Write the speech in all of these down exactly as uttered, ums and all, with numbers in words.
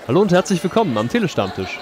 Hallo und herzlich willkommen am Telestammtisch.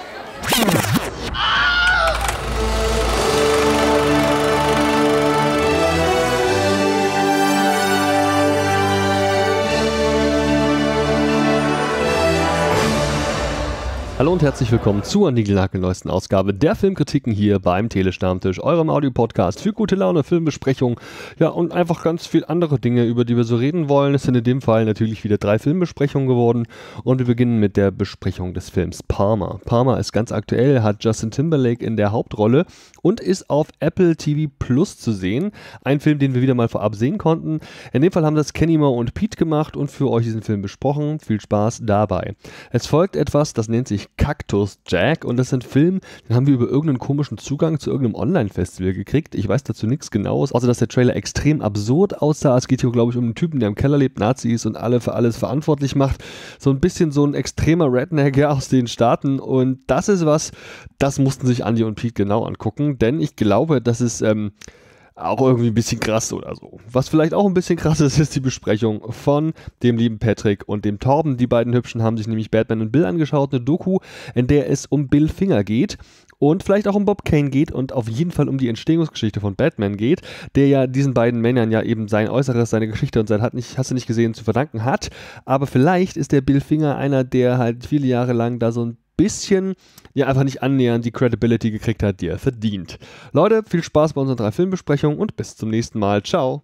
Hallo und herzlich willkommen zur niegelnagelneuesten Ausgabe der Filmkritiken hier beim Telestammtisch, eurem Audio-Podcast für gute Laune, Filmbesprechung, ja und einfach ganz viel andere Dinge, über die wir so reden wollen. Es sind in dem Fall natürlich wieder drei Filmbesprechungen geworden und wir beginnen mit der Besprechung des Films Palmer. Palmer ist ganz aktuell, hat Justin Timberlake in der Hauptrolle und ist auf Apple T V Plus zu sehen. Ein Film, den wir wieder mal vorab sehen konnten. In dem Fall haben das Kenny Moore und Pete gemacht und für euch diesen Film besprochen. Viel Spaß dabei. Es folgt etwas, das nennt sich Cactus Jack und das ist ein Film, den haben wir über irgendeinen komischen Zugang zu irgendeinem Online-Festival gekriegt. Ich weiß dazu nichts Genaues, außer dass der Trailer extrem absurd aussah. Es geht hier, glaube ich, um einen Typen, der im Keller lebt, Nazi ist und alle für alles verantwortlich macht. So ein bisschen so ein extremer Redneck aus den Staaten und das ist was, das mussten sich Andi und Pete genau angucken, denn ich glaube, das ist ähm, auch irgendwie ein bisschen krass oder so. Was vielleicht auch ein bisschen krass ist, ist die Besprechung von dem lieben Patrick und dem Torben. Die beiden Hübschen haben sich nämlich Batman und Bill angeschaut, eine Doku, in der es um Bill Finger geht und vielleicht auch um Bob Kane geht und auf jeden Fall um die Entstehungsgeschichte von Batman geht, der ja diesen beiden Männern ja eben sein Äußeres, seine Geschichte und sein hat nicht, hast du nicht gesehen, zu verdanken hat. Aber vielleicht ist der Bill Finger einer, der halt viele Jahre lang da so ein bisschen, ja, einfach nicht annähernd die Credibility gekriegt hat, die er verdient. Leute, viel Spaß bei unseren drei Filmbesprechungen und bis zum nächsten Mal. Ciao.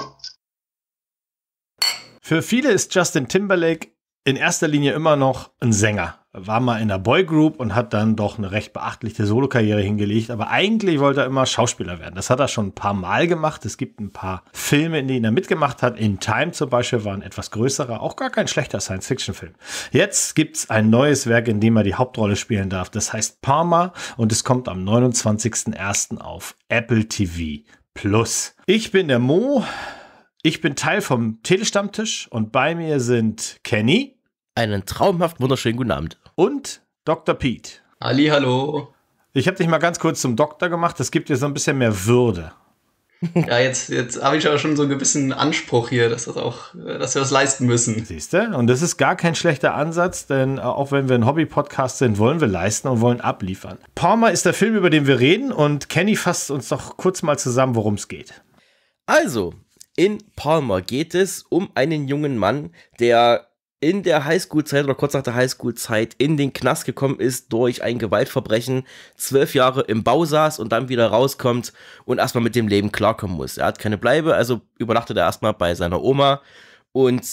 Für viele ist Justin Timberlake in erster Linie immer noch ein Sänger. War mal in der Boygroup und hat dann doch eine recht beachtliche Solokarriere hingelegt. Aber eigentlich wollte er immer Schauspieler werden. Das hat er schon ein paar Mal gemacht. Es gibt ein paar Filme, in denen er mitgemacht hat. In Time zum Beispiel war ein etwas größerer, auch gar kein schlechter Science-Fiction-Film. Jetzt gibt's ein neues Werk, in dem er die Hauptrolle spielen darf. Das heißt Palmer und es kommt am neunundzwanzigsten ersten auf Apple T V Plus. Ich bin der Mo. Ich bin Teil vom Telestammtisch und bei mir sind Kenny. Einen traumhaft wunderschönen guten Abend. Und Doktor Pete. Ali, hallo. Ich habe dich mal ganz kurz zum Doktor gemacht. Das gibt dir so ein bisschen mehr Würde. Ja, jetzt, jetzt habe ich aber schon so einen gewissen Anspruch hier, dass, das auch, dass wir das leisten müssen. Siehst du? Und das ist gar kein schlechter Ansatz, denn auch wenn wir ein Hobby-Podcast sind, wollen wir leisten und wollen abliefern. Palmer ist der Film, über den wir reden und Kenny fasst uns doch kurz mal zusammen, worum es geht. Also, in Palmer geht es um einen jungen Mann, der in der Highschool-Zeit oder kurz nach der Highschool-Zeit in den Knast gekommen ist durch ein Gewaltverbrechen, zwölf Jahre im Bau saß und dann wieder rauskommt und erstmal mit dem Leben klarkommen muss. Er hat keine Bleibe, also übernachtet er erstmal bei seiner Oma und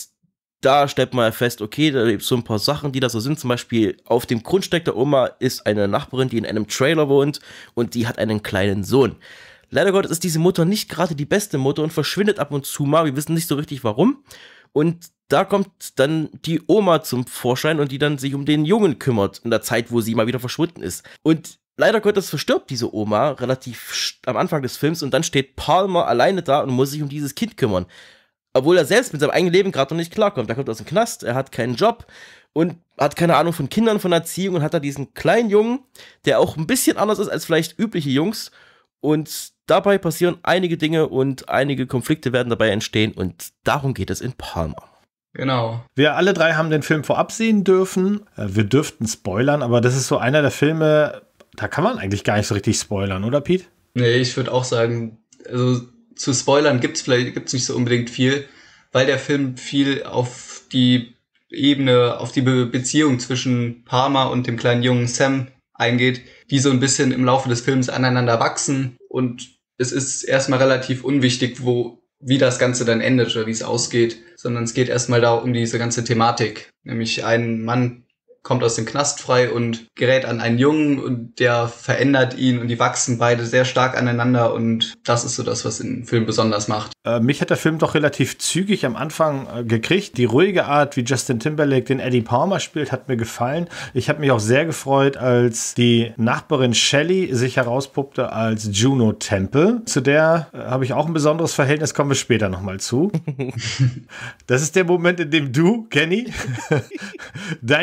da stellt man fest, okay, da gibt es so ein paar Sachen, die da so sind. Zum Beispiel auf dem Grundstück der Oma ist eine Nachbarin, die in einem Trailer wohnt und die hat einen kleinen Sohn. Leider Gottes ist diese Mutter nicht gerade die beste Mutter und verschwindet ab und zu mal. Wir wissen nicht so richtig warum. Und da kommt dann die Oma zum Vorschein und die dann sich um den Jungen kümmert in der Zeit, wo sie mal wieder verschwunden ist. Und leider Gottes verstirbt diese Oma relativ am Anfang des Films und dann steht Palmer alleine da und muss sich um dieses Kind kümmern. Obwohl er selbst mit seinem eigenen Leben gerade noch nicht klarkommt. Er kommt aus dem Knast, er hat keinen Job und hat keine Ahnung von Kindern, von Erziehung und hat da diesen kleinen Jungen, der auch ein bisschen anders ist als vielleicht übliche Jungs. Und dabei passieren einige Dinge und einige Konflikte werden dabei entstehen und darum geht es in Palmer. Genau. Wir alle drei haben den Film vorab sehen dürfen. Wir dürften spoilern, aber das ist so einer der Filme, da kann man eigentlich gar nicht so richtig spoilern, oder Pete? Nee, ich würde auch sagen, also zu spoilern gibt's vielleicht gibt's nicht so unbedingt viel, weil der Film viel auf die Ebene, auf die Be- Beziehung zwischen Palmer und dem kleinen Jungen Sam eingeht, die so ein bisschen im Laufe des Films aneinander wachsen und es ist erstmal relativ unwichtig, wo wie das Ganze dann endet oder wie es ausgeht, sondern es geht erstmal da um diese ganze Thematik. Nämlich ein Mann kommt aus dem Knast frei und gerät an einen Jungen und der verändert ihn und die wachsen beide sehr stark aneinander und das ist so das, was den Film besonders macht. Äh, mich hat der Film doch relativ zügig am Anfang äh, gekriegt. Die ruhige Art, wie Justin Timberlake den Eddie Palmer spielt, hat mir gefallen. Ich habe mich auch sehr gefreut, als die Nachbarin Shelley sich herauspuppte als Juno Temple. Zu der äh, habe ich auch ein besonderes Verhältnis, kommen wir später nochmal zu. Das ist der Moment, in dem du, Kenny, deine Liaison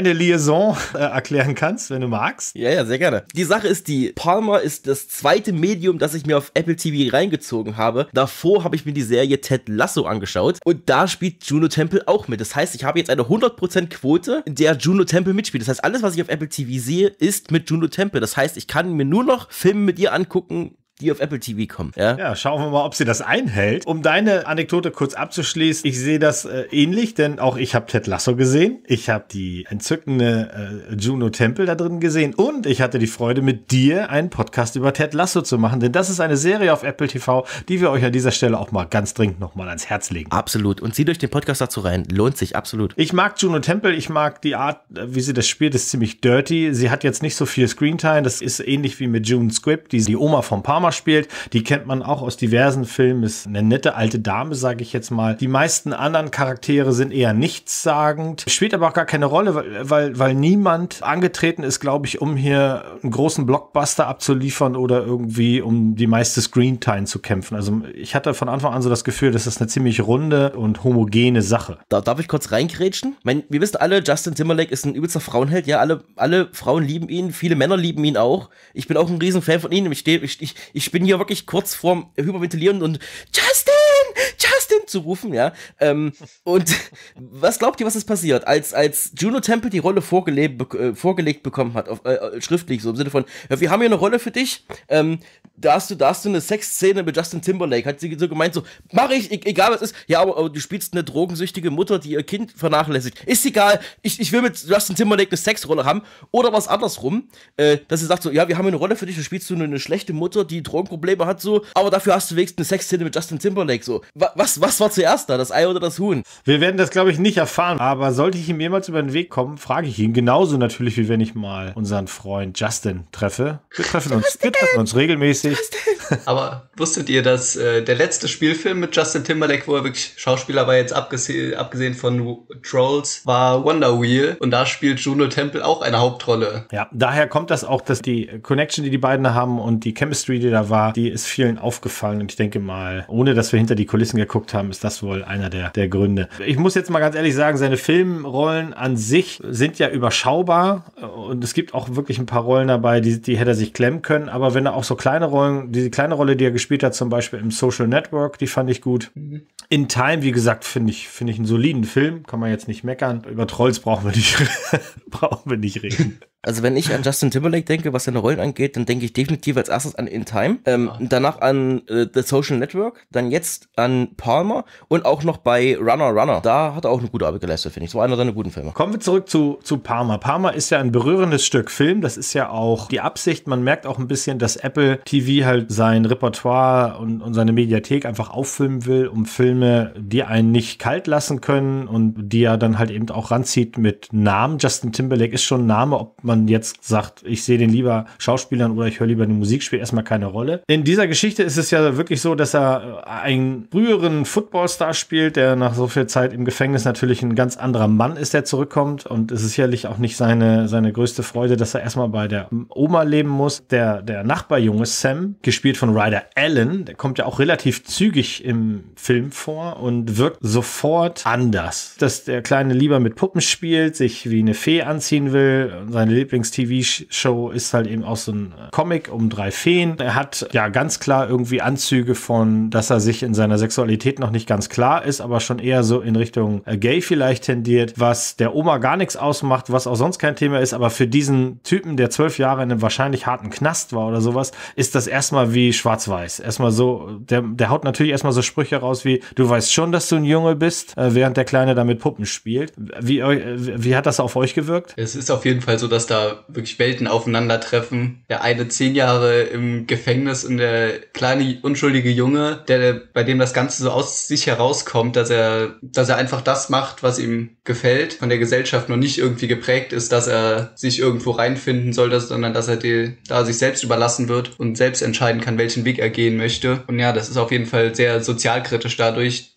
Raison äh, erklären kannst, wenn du magst. Ja, ja, sehr gerne. Die Sache ist die, Palmer ist das zweite Medium, das ich mir auf Apple T V reingezogen habe. Davor habe ich mir die Serie Ted Lasso angeschaut und da spielt Juno Temple auch mit. Das heißt, ich habe jetzt eine hundert Prozent Quote, in der Juno Temple mitspielt. Das heißt, alles, was ich auf Apple T V sehe, ist mit Juno Temple. Das heißt, ich kann mir nur noch Filme mit ihr angucken, die auf Apple T V kommen. Ja? ja, schauen wir mal, ob sie das einhält. Um deine Anekdote kurz abzuschließen, ich sehe das äh, ähnlich, denn auch ich habe Ted Lasso gesehen. Ich habe die entzückende äh, Juno Temple da drin gesehen und ich hatte die Freude, mit dir einen Podcast über Ted Lasso zu machen, denn das ist eine Serie auf Apple T V, die wir euch an dieser Stelle auch mal ganz dringend nochmal ans Herz legen. Absolut. Und zieht euch den Podcast dazu rein. Lohnt sich, absolut. Ich mag Juno Temple, ich mag die Art, wie sie das spielt, ist ziemlich dirty. Sie hat jetzt nicht so viel Screentime, das ist ähnlich wie mit June Squibb, die die Oma von Palmer spielt. Die kennt man auch aus diversen Filmen, ist eine nette alte Dame, sage ich jetzt mal. Die meisten anderen Charaktere sind eher nichtssagend, spielt aber auch gar keine Rolle, weil, weil, weil niemand angetreten ist, glaube ich, um hier einen großen Blockbuster abzuliefern oder irgendwie um die meiste Screentime zu kämpfen. Also ich hatte von Anfang an so das Gefühl, das ist eine ziemlich runde und homogene Sache. Da darf ich kurz reingrätschen? Ich meine, wir wissen alle, Justin Timberlake ist ein übelster Frauenheld. Ja, alle, alle Frauen lieben ihn, viele Männer lieben ihn auch. Ich bin auch ein Riesenfan von ihm. Ich, steh, ich, ich, ich bin hier wirklich kurz vorm Hyperventilieren und Justin, Justin zu rufen, ja. Ähm, und was glaubt ihr, was ist passiert? Als, als Juno Temple die Rolle vorgelebt, äh, vorgelegt bekommen hat, auf, äh, schriftlich, so im Sinne von, ja, wir haben hier eine Rolle für dich, ähm, da hast du, da hast du eine Sexszene mit Justin Timberlake, hat sie so gemeint, so, mach ich, e egal was ist, ja, aber, aber du spielst eine drogensüchtige Mutter, die ihr Kind vernachlässigt. Ist egal, ich, ich will mit Justin Timberlake eine Sexrolle haben, oder was andersrum, äh, dass sie sagt so, ja, wir haben eine Rolle für dich, du spielst du eine, eine schlechte Mutter, die Drogenprobleme hat, so, aber dafür hast du wenigstens eine Sexszene mit Justin Timberlake, so. Was, was war zuerst da, das Ei oder das Huhn? Wir werden das, glaube ich, nicht erfahren, aber sollte ich ihm jemals über den Weg kommen, frage ich ihn, genauso natürlich, wie wenn ich mal unseren Freund Justin treffe. Wir treffen uns, wir treffen uns regelmäßig. Aber wusstet ihr, dass äh, der letzte Spielfilm mit Justin Timberlake, wo er wirklich Schauspieler war, jetzt abgese abgesehen von Trolls, war Wonder Wheel und da spielt Juno Temple auch eine Hauptrolle. Ja, daher kommt das auch, dass die Connection, die die beiden haben und die Chemistry, die da war, die ist vielen aufgefallen und ich denke mal, ohne dass wir hinter die Kulissen geguckt haben, ist das wohl einer der, der Gründe. Ich muss jetzt mal ganz ehrlich sagen, seine Filmrollen an sich sind ja überschaubar und es gibt auch wirklich ein paar Rollen dabei, die, die hätte er sich klemmen können, aber wenn er auch so kleine Rollen, diese kleine Rolle, die er gespielt hat, zum Beispiel im Social Network, die fand ich gut. Mhm. In Time, wie gesagt, finde ich, finde ich einen soliden Film, kann man jetzt nicht meckern. Über Trolls brauchen wir nicht, brauchen wir nicht reden. Also wenn ich an Justin Timberlake denke, was seine Rollen angeht, dann denke ich definitiv als erstes an In Time, ähm, ja. danach an äh, The Social Network, dann jetzt an Palmer und auch noch bei Runner Runner. Da hat er auch eine gute Arbeit geleistet, finde ich. Das war einer seiner guten Filme. Kommen wir zurück zu, zu Palmer. Palmer ist ja ein berührendes Stück Film. Das ist ja auch die Absicht. Man merkt auch ein bisschen, dass Apple T V halt sein Repertoire und, und seine Mediathek einfach auffüllen will, um Filme, die einen nicht kalt lassen können und die er dann halt eben auch ranzieht mit Namen. Justin Timberlake ist schon ein Name, ob man jetzt sagt, ich sehe den lieber Schauspielern oder ich höre lieber die Musik, spielt erstmal keine Rolle. In dieser Geschichte ist es ja wirklich so, dass er einen früheren Footballstar spielt, der nach so viel Zeit im Gefängnis natürlich ein ganz anderer Mann ist, der zurückkommt und es ist sicherlich auch nicht seine, seine größte Freude, dass er erstmal bei der Oma leben muss. Der, der Nachbarjunge Sam, gespielt von Ryder Allen, der kommt ja auch relativ zügig im Film vor und wirkt sofort anders. Dass der Kleine lieber mit Puppen spielt, sich wie eine Fee anziehen will, seine Lieblings-T V-Show ist halt eben auch so ein Comic um drei Feen. Er hat ja ganz klar irgendwie Anzüge von, dass er sich in seiner Sexualität noch nicht ganz klar ist, aber schon eher so in Richtung äh, gay vielleicht tendiert, was der Oma gar nichts ausmacht, was auch sonst kein Thema ist, aber für diesen Typen, der zwölf Jahre in einem wahrscheinlich harten Knast war oder sowas, ist das erstmal wie schwarz-weiß. Erstmal so, der, der haut natürlich erstmal so Sprüche raus wie, du weißt schon, dass du ein Junge bist, äh, während der Kleine da mit Puppen spielt. Wie, äh, wie hat das auf euch gewirkt? Es ist auf jeden Fall so, dass da wirklich Welten aufeinandertreffen. Der eine zehn Jahre im Gefängnis und der kleine, unschuldige Junge, der, bei dem das Ganze so aus sich herauskommt, dass er, dass er einfach das macht, was ihm gefällt, von der Gesellschaft noch nicht irgendwie geprägt ist, dass er sich irgendwo reinfinden sollte, sondern dass er die, da sich selbst überlassen wird und selbst entscheiden kann, welchen Weg er gehen möchte. Und ja, das ist auf jeden Fall sehr sozialkritisch dadurch,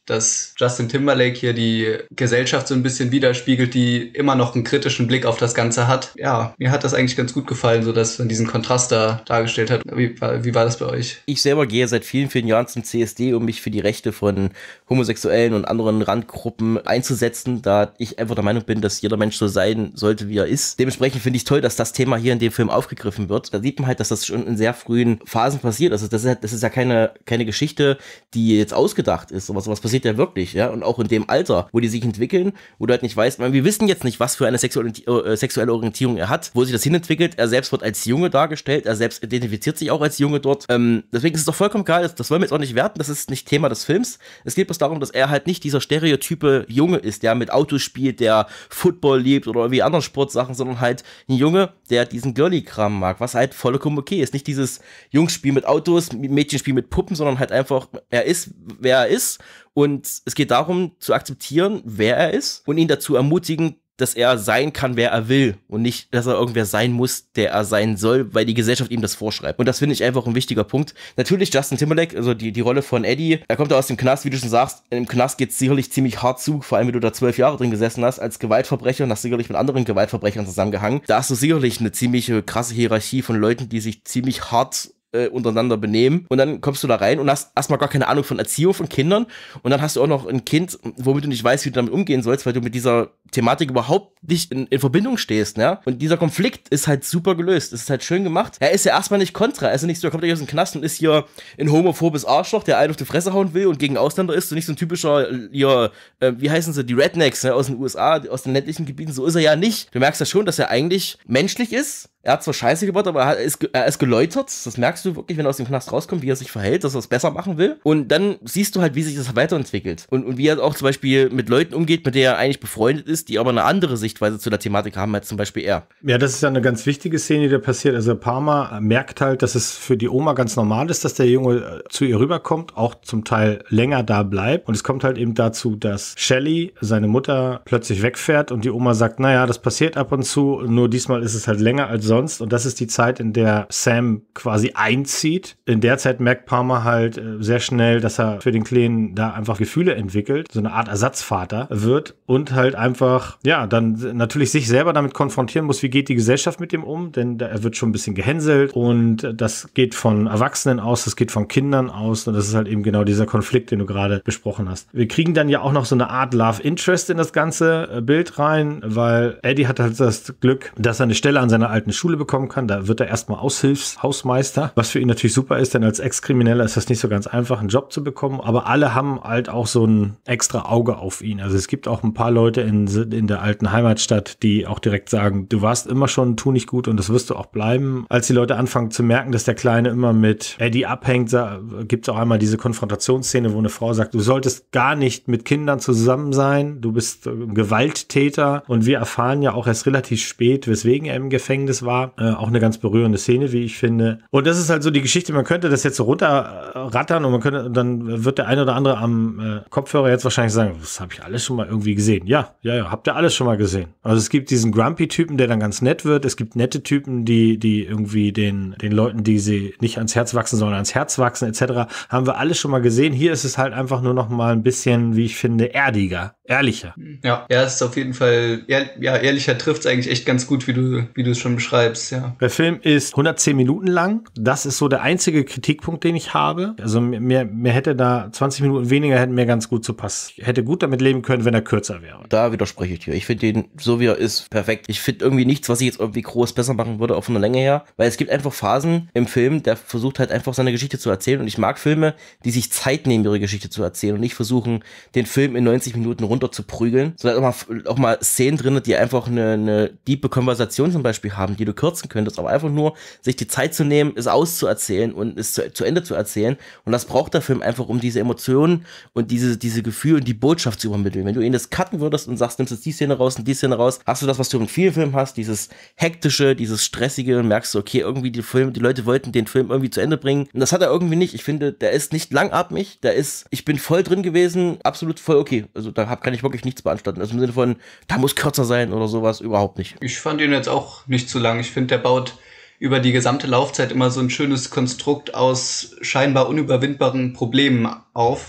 dass Justin Timberlake hier die Gesellschaft so ein bisschen widerspiegelt, die immer noch einen kritischen Blick auf das Ganze hat. Ja, mir hat das eigentlich ganz gut gefallen, so dass man diesen Kontrast da dargestellt hat. Wie, wie war das bei euch? Ich selber gehe seit vielen, vielen Jahren zum C S D, um mich für die Rechte von Homosexuellen und anderen Randgruppen einzusetzen, da ich einfach der Meinung bin, dass jeder Mensch so sein sollte, wie er ist. Dementsprechend finde ich es toll, dass das Thema hier in dem Film aufgegriffen wird. Da sieht man halt, dass das schon in sehr frühen Phasen passiert. Also das ist, das ist ja keine, keine Geschichte, die jetzt ausgedacht ist. Sowas, sowas passiert ja wirklich, ja. Und auch in dem Alter, wo die sich entwickeln, wo du halt nicht weißt, wir wissen jetzt nicht, was für eine sexuelle, äh, sexuelle Orientierung er hat, wo sich das hinentwickelt. Er selbst wird als Junge dargestellt, er selbst identifiziert sich auch als Junge dort. Ähm, deswegen ist es doch vollkommen geil, das, das wollen wir jetzt auch nicht werten, das ist nicht Thema des Films. Es geht bloß darum, dass er halt nicht dieser stereotype Junge ist, der mit Autos spielt, der Football liebt oder irgendwie anderen Sportsachen, sondern halt ein Junge, der diesen Girly-Kram mag, was halt vollkommen okay ist. Nicht dieses Jungsspiel mit Autos, Mädchenspiel mit Puppen, sondern halt einfach, er ist, wer er ist. Und es geht darum, zu akzeptieren, wer er ist und ihn dazu ermutigen, dass er sein kann, wer er will und nicht, dass er irgendwer sein muss, der er sein soll, weil die Gesellschaft ihm das vorschreibt. Und das finde ich einfach ein wichtiger Punkt. Natürlich Justin Timberlake, also die, die Rolle von Eddie, er kommt da aus dem Knast, wie du schon sagst, im Knast geht's sicherlich ziemlich hart zu, vor allem wenn du da zwölf Jahre drin gesessen hast als Gewaltverbrecher und hast sicherlich mit anderen Gewaltverbrechern zusammengehangen. Da hast du sicherlich eine ziemliche krasse Hierarchie von Leuten, die sich ziemlich hart Äh, untereinander benehmen und dann kommst du da rein und hast erstmal gar keine Ahnung von Erziehung von Kindern und dann hast du auch noch ein Kind, womit du nicht weißt, wie du damit umgehen sollst, weil du mit dieser Thematik überhaupt nicht in, in Verbindung stehst, ne? Und dieser Konflikt ist halt super gelöst, es ist halt schön gemacht. Er ist ja erstmal nicht kontra, er ist ja nicht so, er kommt ja aus dem Knast und ist hier ein homophobes Arschloch, der einen auf die Fresse hauen will und gegen Ausländer ist, und nicht so ein typischer, hier, äh, wie heißen sie, die Rednecks, ne, aus den U S A, aus den ländlichen Gebieten, so ist er ja nicht. Du merkst ja schon, dass er eigentlich menschlich ist. Er hat zwar Scheiße gebaut, aber er ist, er ist geläutert. Das merkst du wirklich, wenn er aus dem Knast rauskommt, wie er sich verhält, dass er es besser machen will. Und dann siehst du halt, wie sich das weiterentwickelt. Und, und wie er auch zum Beispiel mit Leuten umgeht, mit denen er eigentlich befreundet ist, die aber eine andere Sichtweise zu der Thematik haben, als zum Beispiel er. Ja, das ist ja eine ganz wichtige Szene, die da passiert. Also Parma merkt halt, dass es für die Oma ganz normal ist, dass der Junge zu ihr rüberkommt, auch zum Teil länger da bleibt. Und es kommt halt eben dazu, dass Shelley, seine Mutter, plötzlich wegfährt und die Oma sagt, naja, das passiert ab und zu, nur diesmal ist es halt länger als sonst. Und das ist die Zeit, in der Sam quasi einzieht. In der Zeit merkt Parma halt äh, sehr schnell, dass er für den Kleinen da einfach Gefühle entwickelt, so eine Art Ersatzvater wird und halt einfach, ja, dann natürlich sich selber damit konfrontieren muss, wie geht die Gesellschaft mit ihm um, denn da, er wird schon ein bisschen gehänselt und das geht von Erwachsenen aus, das geht von Kindern aus und das ist halt eben genau dieser Konflikt, den du gerade besprochen hast. Wir kriegen dann ja auch noch so eine Art Love Interest in das ganze äh, Bild rein, weil Eddie hat halt das Glück, dass er eine Stelle an seiner alten Schule bekommen kann. Da wird er erstmal Aushilfshausmeister, was für ihn natürlich super ist, denn als Ex-Krimineller ist das nicht so ganz einfach, einen Job zu bekommen. Aber alle haben halt auch so ein extra Auge auf ihn. Also es gibt auch ein paar Leute in, in der alten Heimatstadt, die auch direkt sagen, du warst immer schon tu nicht gut und das wirst du auch bleiben. Als die Leute anfangen zu merken, dass der Kleine immer mit Eddie abhängt, gibt es auch einmal diese Konfrontationsszene, wo eine Frau sagt, du solltest gar nicht mit Kindern zusammen sein, du bist ein Gewalttäter. Und wir erfahren ja auch erst relativ spät, weswegen er im Gefängnis war. Äh, auch eine ganz berührende Szene, wie ich finde. Und das ist halt so die Geschichte, man könnte das jetzt so runterrattern und man könnte, dann wird der eine oder andere am äh, Kopfhörer jetzt wahrscheinlich sagen, das habe ich alles schon mal irgendwie gesehen. Ja, ja, ja, habt ihr alles schon mal gesehen. Also es gibt diesen Grumpy-Typen, der dann ganz nett wird. Es gibt nette Typen, die, die irgendwie den, den Leuten, die sie nicht ans Herz wachsen, sondern ans Herz wachsen, et cetera. Haben wir alles schon mal gesehen. Hier ist es halt einfach nur noch mal ein bisschen, wie ich finde, erdiger, ehrlicher. Ja, ja, es ist auf jeden Fall, ehr, ja, ehrlicher trifft es eigentlich echt ganz gut, wie du, wie du es schon beschreibst, ja. Der Film ist hundertzehn Minuten lang. Das ist so der einzige Kritikpunkt, den ich habe. Also mir, mir hätte da zwanzig Minuten weniger, hätten mir ganz gut zu passen. Ich hätte gut damit leben können, wenn er kürzer wäre. Da widerspreche ich dir. Ich finde den, so wie er ist, perfekt. Ich finde irgendwie nichts, was ich jetzt irgendwie groß besser machen würde, auch von der Länge her. Weil es gibt einfach Phasen im Film, der versucht halt einfach seine Geschichte zu erzählen. Und ich mag Filme, die sich Zeit nehmen, ihre Geschichte zu erzählen und nicht versuchen, den Film in neunzig Minuten runter zu prügeln. Sondern auch mal, auch mal Szenen drin, die einfach eine, eine diepe Konversation zum Beispiel haben, die du kürzen könntest. Aber einfach nur sich die Zeit zu nehmen, es auszuerzählen und es zu, zu Ende zu erzählen. Und das braucht der Film einfach, um diese Emotionen und diese, diese Gefühle und die Botschaft zu übermitteln. Wenn du ihn das cutten würdest und sagst, nimmst jetzt die Szene raus und die Szene raus, hast du das, was du in vielen Filmen hast, dieses hektische, dieses stressige, und merkst du, okay, irgendwie die Film, die Leute wollten den Film irgendwie zu Ende bringen. Und das hat er irgendwie nicht. Ich finde, der ist nicht langatmig, der ist, ich bin voll drin gewesen, absolut voll okay. Also da hab, kann ich wirklich nichts beanstanden. Also im Sinne von, da muss kürzer sein oder sowas, überhaupt nicht. Ich fand ihn jetzt auch nicht zu lang. Ich finde, der baut über die gesamte Laufzeit immer so ein schönes Konstrukt aus scheinbar unüberwindbaren Problemen auf.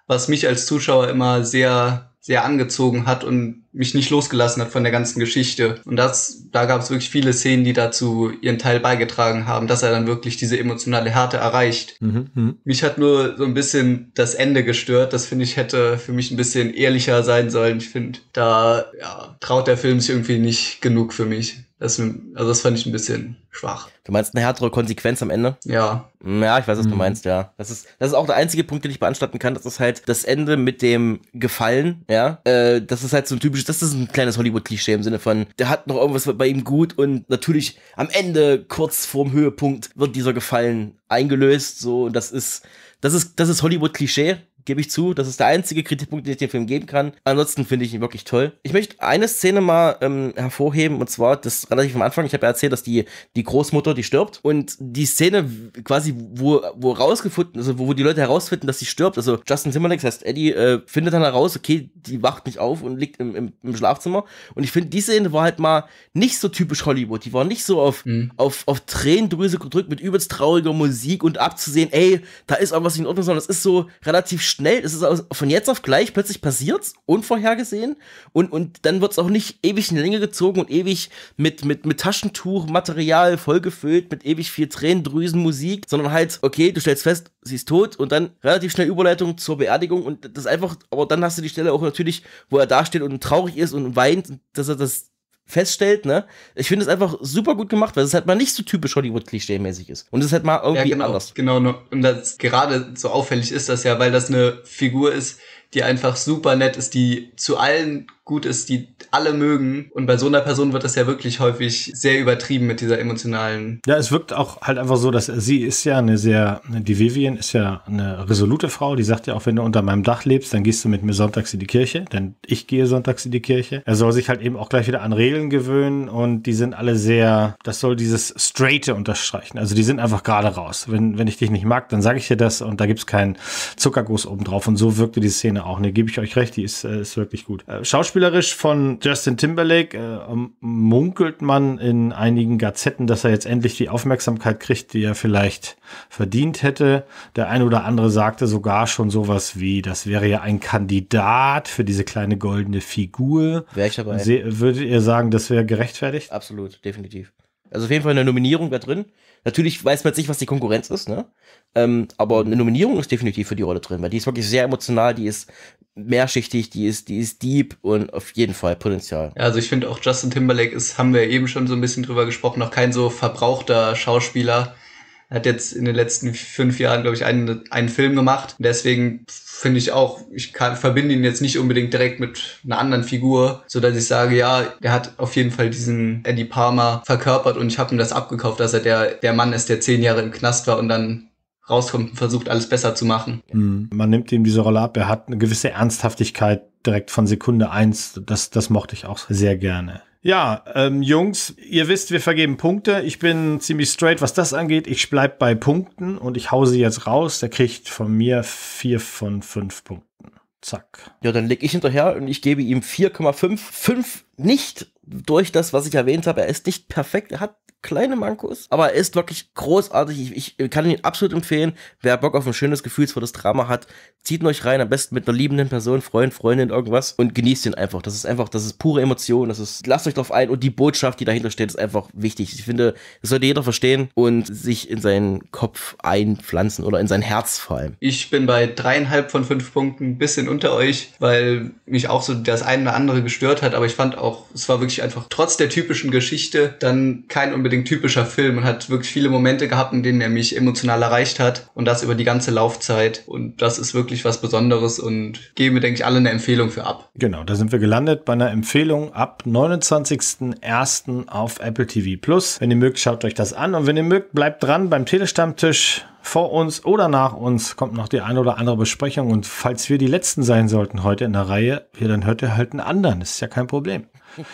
was mich als Zuschauer immer sehr, sehr angezogen hat und mich nicht losgelassen hat von der ganzen Geschichte. Und das, da gab es wirklich viele Szenen, die dazu ihren Teil beigetragen haben, dass er dann wirklich diese emotionale Härte erreicht. Mhm, mh. Mich hat nur so ein bisschen das Ende gestört. Das finde ich hätte für mich ein bisschen ehrlicher sein sollen. Ich finde, da ja, traut der Film sich irgendwie nicht genug für mich. Das, also das fand ich ein bisschen schwach. Du meinst eine härtere Konsequenz am Ende? Ja. Ja, ich weiß, was Mhm. du meinst, ja. Das ist, das ist auch der einzige Punkt, den ich beanstanden kann. Das ist halt das Ende mit dem Gefallen, ja. Äh, das ist halt so ein typisches, das ist ein kleines Hollywood-Klischee im Sinne von, der hat noch irgendwas bei ihm gut und natürlich am Ende, kurz vorm Höhepunkt, wird dieser Gefallen eingelöst, so, und das ist, das ist, das ist Hollywood-Klischee. Gebe ich zu, das ist der einzige Kritikpunkt, den ich dem Film geben kann. Ansonsten finde ich ihn wirklich toll. Ich möchte eine Szene mal ähm, hervorheben, und zwar das relativ am Anfang. Ich habe ja erzählt, dass die die Großmutter, die stirbt, und die Szene quasi, wo wo rausgefunden, also wo, wo die Leute herausfinden, dass sie stirbt. Also Justin Timberlake, das heißt Eddie, äh, findet dann heraus, okay, die wacht nicht auf und liegt im, im, im Schlafzimmer. Und ich finde, die Szene war halt mal nicht so typisch Hollywood. Die war nicht so auf Mhm. auf auf Tränendrüse gedrückt mit übelst trauriger Musik und abzusehen, ey, da ist irgendwas nicht in Ordnung, sondern es ist so relativ schnell, es ist aus, von jetzt auf gleich plötzlich passiert, unvorhergesehen, und, und dann wird es auch nicht ewig in die Länge gezogen und ewig mit, mit, mit Taschentuchmaterial vollgefüllt, mit ewig viel Tränendrüsenmusik, sondern halt, okay, du stellst fest, sie ist tot und dann relativ schnell Überleitung zur Beerdigung, und das einfach, aber dann hast du die Stelle auch natürlich, wo er da steht und traurig ist und weint, dass er das feststellt, ne? Ich finde es einfach super gut gemacht, weil es halt mal nicht so typisch Hollywood-Klischee-mäßig ist. Und es ist halt mal irgendwie ja, genau, anders. Genau, und das gerade so auffällig ist das ja, weil das eine Figur ist, die einfach super nett ist, die zu allen gut ist, die alle mögen. Und bei so einer Person wird das ja wirklich häufig sehr übertrieben mit dieser emotionalen... Ja, es wirkt auch halt einfach so, dass sie ist ja eine sehr, die Vivian ist ja eine resolute Frau, die sagt ja auch, wenn du unter meinem Dach lebst, dann gehst du mit mir sonntags in die Kirche, denn ich gehe sonntags in die Kirche. Er soll sich halt eben auch gleich wieder an Regeln gewöhnen, und die sind alle sehr, das soll dieses Straighte unterstreichen. Also die sind einfach gerade raus. Wenn, wenn ich dich nicht mag, dann sage ich dir das, und da gibt's keinen Zuckerguss obendrauf, und so wirkte die Szene auch. Ne, gebe ich euch recht, die ist, äh, ist wirklich gut. Äh, Schauspielerisch von Justin Timberlake äh, munkelt man in einigen Gazetten, dass er jetzt endlich die Aufmerksamkeit kriegt, die er vielleicht verdient hätte. Der eine oder andere sagte sogar schon sowas wie, das wäre ja ein Kandidat für diese kleine goldene Figur. Wäre ich dabei. Se- würdet ihr sagen, das wäre gerechtfertigt? Absolut, definitiv. Also auf jeden Fall eine Nominierung wäre drin. Natürlich weiß man jetzt nicht, was die Konkurrenz ist, ne? Ähm, aber eine Nominierung ist definitiv für die Rolle drin, weil die ist wirklich sehr emotional, die ist mehrschichtig, die ist, die ist deep und auf jeden Fall Potenzial. Ja, also ich finde auch Justin Timberlake ist, haben wir eben schon so ein bisschen drüber gesprochen, noch kein so verbrauchter Schauspieler. Er hat jetzt in den letzten fünf Jahren, glaube ich, einen, einen Film gemacht. Deswegen finde ich auch, ich kann, verbinde ihn jetzt nicht unbedingt direkt mit einer anderen Figur, so dass ich sage, ja, der hat auf jeden Fall diesen Eddie Palmer verkörpert, und ich habe ihm das abgekauft, dass er der, der Mann ist, der zehn Jahre im Knast war und dann rauskommt und versucht, alles besser zu machen. Mhm. Man nimmt ihm diese Rolle ab. Er hat eine gewisse Ernsthaftigkeit direkt von Sekunde eins. Das, das mochte ich auch sehr gerne. Ja, ähm, Jungs, ihr wisst, wir vergeben Punkte. Ich bin ziemlich straight, was das angeht. Ich bleib bei Punkten, und ich hau sie jetzt raus. Der kriegt von mir vier von fünf Punkten. Zack. Ja, dann leg ich hinterher und ich gebe ihm vier Komma fünf. fünf nicht durch das, was ich erwähnt habe. Er ist nicht perfekt, er hat kleine Mankos, aber er ist wirklich großartig. Ich, ich kann ihn absolut empfehlen. Wer Bock auf ein schönes, gefühlsvolles Drama hat, zieht ihn euch rein, am besten mit einer liebenden Person, Freund, Freundin, irgendwas, und genießt ihn einfach. Das ist einfach, das ist pure Emotion, das ist, lasst euch drauf ein, und die Botschaft, die dahinter steht, ist einfach wichtig. Ich finde, das sollte jeder verstehen und sich in seinen Kopf einpflanzen oder in sein Herz vor allem. Ich bin bei dreieinhalb von fünf Punkten, ein bisschen unter euch, weil mich auch so das eine oder andere gestört hat, aber ich fand auch, es war wirklich einfach trotz der typischen Geschichte dann kein unbedingt typischer Film, und hat wirklich viele Momente gehabt, in denen er mich emotional erreicht hat, und das über die ganze Laufzeit, und das ist wirklich was Besonderes, und gebe, denke ich, alle eine Empfehlung für ab. Genau, da sind wir gelandet bei einer Empfehlung ab neunundzwanzigsten ersten auf Apple T V Plus. Wenn ihr mögt, schaut euch das an, und wenn ihr mögt, bleibt dran beim Telestammtisch. Vor uns oder nach uns kommt noch die eine oder andere Besprechung, und falls wir die Letzten sein sollten heute in der Reihe, ja, dann hört ihr halt einen anderen, das ist ja kein Problem.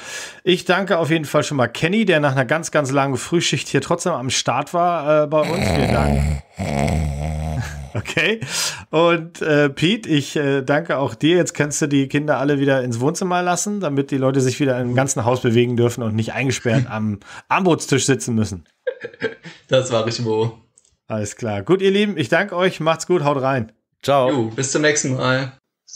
Ich danke auf jeden Fall schon mal Kenny, der nach einer ganz, ganz langen Frühschicht hier trotzdem am Start war äh, bei uns. Vielen Dank. Okay. Und äh, Pete, ich äh, danke auch dir. Jetzt kannst du die Kinder alle wieder ins Wohnzimmer lassen, damit die Leute sich wieder im ganzen Haus bewegen dürfen und nicht eingesperrt am Armbrotstisch sitzen müssen. Das war ich wo. Alles klar. Gut, ihr Lieben, ich danke euch. Macht's gut, haut rein. Ciao. Jo, bis zum nächsten Mal.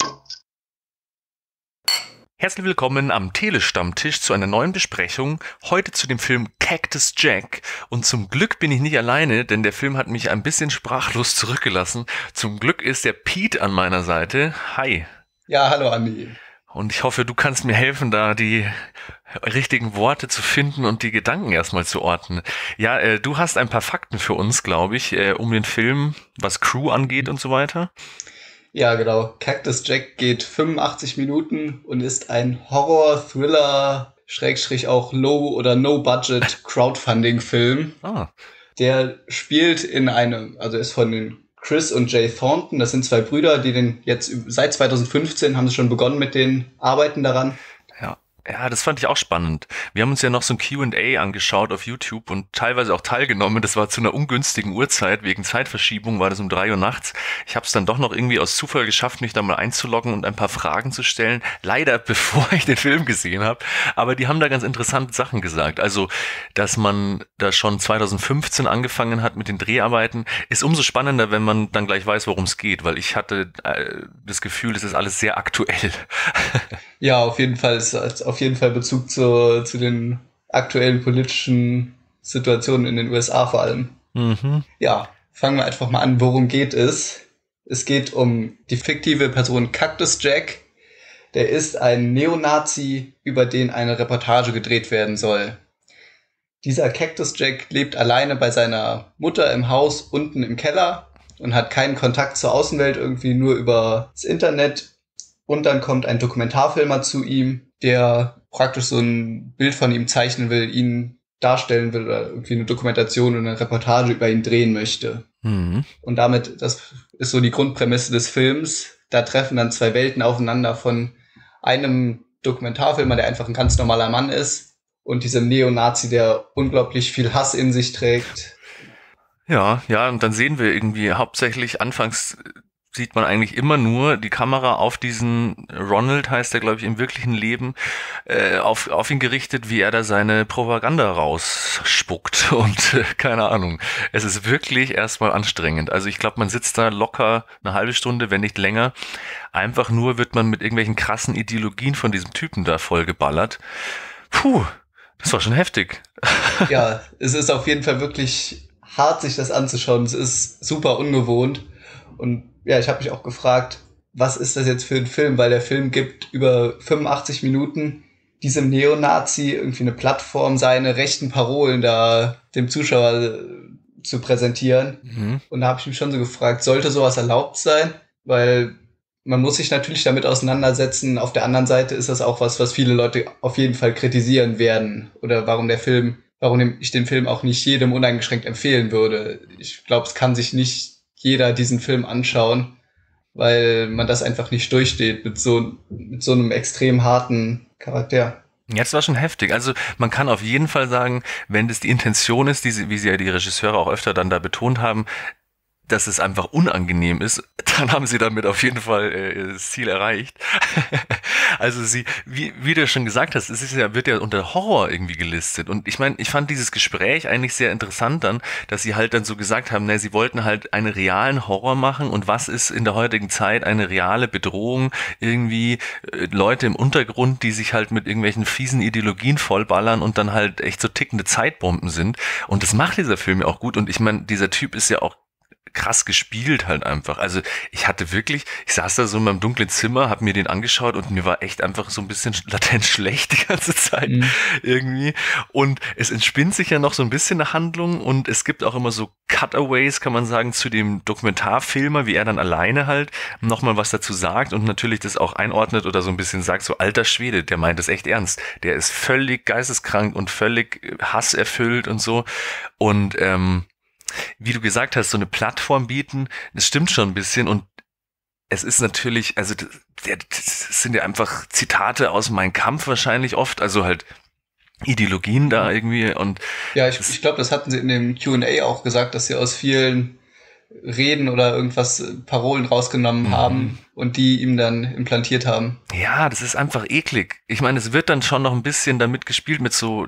Herzlich willkommen am Telestammtisch zu einer neuen Besprechung. Heute zu dem Film Cactus Jack. Und zum Glück bin ich nicht alleine, denn der Film hat mich ein bisschen sprachlos zurückgelassen. Zum Glück ist der Pete an meiner Seite. Hi. Ja, hallo Andi. Und ich hoffe, du kannst mir helfen, da die richtigen Worte zu finden und die Gedanken erstmal zu ordnen. Ja, äh, du hast ein paar Fakten für uns, glaube ich, äh, um den Film, was Crew angeht und so weiter. Ja, genau. Cactus Jack geht fünfundachtzig Minuten und ist ein Horror-Thriller, Schrägstrich auch Low- oder No-Budget-Crowdfunding-Film. Ah. Der spielt in einem, also ist von den Chris und Jay Thornton, das sind zwei Brüder, die den jetzt seit zwanzig fünfzehn haben sie schon begonnen mit den Arbeiten daran. Ja. Ja, das fand ich auch spannend. Wir haben uns ja noch so ein Q and A angeschaut auf YouTube und teilweise auch teilgenommen. Das war zu einer ungünstigen Uhrzeit. Wegen Zeitverschiebung war das um drei Uhr nachts. Ich habe es dann doch noch irgendwie aus Zufall geschafft, mich da mal einzuloggen und ein paar Fragen zu stellen. Leider bevor ich den Film gesehen habe. Aber die haben da ganz interessante Sachen gesagt. Also, dass man da schon zwanzig fünfzehn angefangen hat mit den Dreharbeiten, ist umso spannender, wenn man dann gleich weiß, worum es geht. Weil ich hatte äh, das Gefühl, es ist alles sehr aktuell. Ja, auf jeden Fall. Es hat auf jeden Fall Bezug zu, zu den aktuellen politischen Situationen in den U S A vor allem. Mhm. Ja, fangen wir einfach mal an, worum geht es. Es geht um die fiktive Person Cactus Jack. Der ist ein Neonazi, über den eine Reportage gedreht werden soll. Dieser Cactus Jack lebt alleine bei seiner Mutter im Haus unten im Keller und hat keinen Kontakt zur Außenwelt, irgendwie nur über das Internet. Und dann kommt ein Dokumentarfilmer zu ihm, der praktisch so ein Bild von ihm zeichnen will, ihn darstellen will oder irgendwie eine Dokumentation oder eine Reportage über ihn drehen möchte. Mhm. Und damit, das ist so die Grundprämisse des Films, da treffen dann zwei Welten aufeinander von einem Dokumentarfilmer, der einfach ein ganz normaler Mann ist, und diesem Neonazi, der unglaublich viel Hass in sich trägt. Ja, ja, und dann sehen wir irgendwie hauptsächlich anfangs sieht man eigentlich immer nur die Kamera auf diesen Ronald, heißt er, glaube ich, im wirklichen Leben, äh, auf, auf ihn gerichtet, wie er da seine Propaganda rausspuckt und äh, keine Ahnung. Es ist wirklich erstmal anstrengend. Also ich glaube, man sitzt da locker eine halbe Stunde, wenn nicht länger. Einfach nur wird man mit irgendwelchen krassen Ideologien von diesem Typen da vollgeballert. Puh, das war schon heftig. Ja, es ist auf jeden Fall wirklich hart, sich das anzuschauen. Es ist super ungewohnt. Und ja, ich habe mich auch gefragt, was ist das jetzt für ein Film? Weil der Film gibt über fünfundachtzig Minuten diesem Neonazi irgendwie eine Plattform, seine rechten Parolen da dem Zuschauer zu präsentieren. Mhm. Und da habe ich mich schon so gefragt, sollte sowas erlaubt sein? Weil man muss sich natürlich damit auseinandersetzen. Auf der anderen Seite ist das auch was, was viele Leute auf jeden Fall kritisieren werden. Oder warum der Film, warum ich den Film auch nicht jedem uneingeschränkt empfehlen würde. Ich glaube, es kann sich nicht jeder diesen Film anschauen, weil man das einfach nicht durchsteht mit so, mit so einem extrem harten Charakter. Ja, das war schon heftig. Also man kann auf jeden Fall sagen, wenn das die Intention ist, die sie, wie sie ja die Regisseure auch öfter dann da betont haben, dass es einfach unangenehm ist, dann haben sie damit auf jeden Fall äh, das Ziel erreicht. Also sie, wie, wie du schon gesagt hast, es ist ja, wird ja unter Horror irgendwie gelistet. Und ich meine, ich fand dieses Gespräch eigentlich sehr interessant dann, dass sie halt dann so gesagt haben, ne, sie wollten halt einen realen Horror machen und was ist in der heutigen Zeit eine reale Bedrohung? Irgendwie äh, Leute im Untergrund, die sich halt mit irgendwelchen fiesen Ideologien vollballern und dann halt echt so tickende Zeitbomben sind. Und das macht dieser Film ja auch gut. Und ich meine, dieser Typ ist ja auch krass gespielt halt einfach. Also ich hatte wirklich, ich saß da so in meinem dunklen Zimmer, habe mir den angeschaut und mir war echt einfach so ein bisschen latent schlecht die ganze Zeit mhm. irgendwie. Und es entspinnt sich ja noch so ein bisschen eine Handlung und es gibt auch immer so Cutaways, kann man sagen, zu dem Dokumentarfilmer, wie er dann alleine halt nochmal was dazu sagt und natürlich das auch einordnet oder so ein bisschen sagt, so alter Schwede, der meint das echt ernst. Der ist völlig geisteskrank und völlig hasserfüllt und so. Und ähm, wie du gesagt hast, so eine Plattform bieten, das stimmt schon ein bisschen und es ist natürlich, also das, das sind ja einfach Zitate aus Mein Kampf wahrscheinlich oft, also halt Ideologien da irgendwie und ja, ich, ich glaube, das hatten sie in dem Q and A auch gesagt, dass sie aus vielen Reden oder irgendwas Parolen rausgenommen mhm. haben und die ihm dann implantiert haben. Ja, das ist einfach eklig. Ich meine, es wird dann schon noch ein bisschen damit gespielt mit so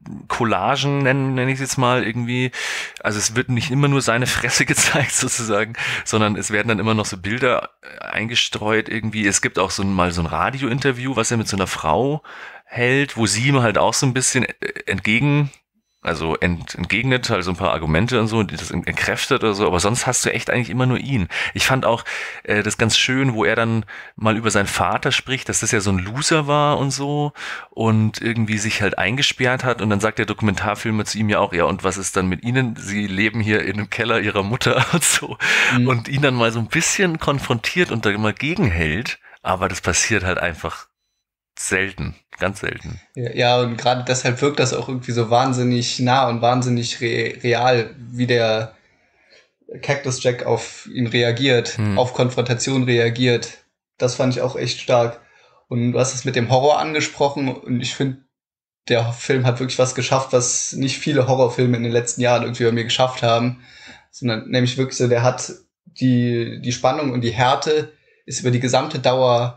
Collagen, nenne nenn ich es jetzt mal irgendwie. Also es wird nicht immer nur seine Fresse gezeigt sozusagen, sondern es werden dann immer noch so Bilder eingestreut irgendwie. Es gibt auch so ein, mal so ein Radiointerview, was er mit so einer Frau hält, wo sie ihm halt auch so ein bisschen entgegen Also ent, entgegnet, halt so ein paar Argumente und so, die das entkräftet oder so, aber sonst hast du echt eigentlich immer nur ihn. Ich fand auch äh, das ganz schön, wo er dann mal über seinen Vater spricht, dass das ja so ein Loser war und so und irgendwie sich halt eingesperrt hat und dann sagt der Dokumentarfilmer zu ihm ja auch, ja und was ist dann mit Ihnen? Sie leben hier in dem Keller Ihrer Mutter und so mhm. und ihn dann mal so ein bisschen konfrontiert und da mal gegenhält, aber das passiert halt einfach selten, ganz selten. Ja, ja, und gerade deshalb wirkt das auch irgendwie so wahnsinnig nah und wahnsinnig re- real, wie der Cactus Jack auf ihn reagiert, hm. auf Konfrontation reagiert. Das fand ich auch echt stark. Und du hast es mit dem Horror angesprochen und ich finde, der Film hat wirklich was geschafft, was nicht viele Horrorfilme in den letzten Jahren irgendwie bei mir geschafft haben, sondern nämlich wirklich so, der hat die, die Spannung und die Härte ist über die gesamte Dauer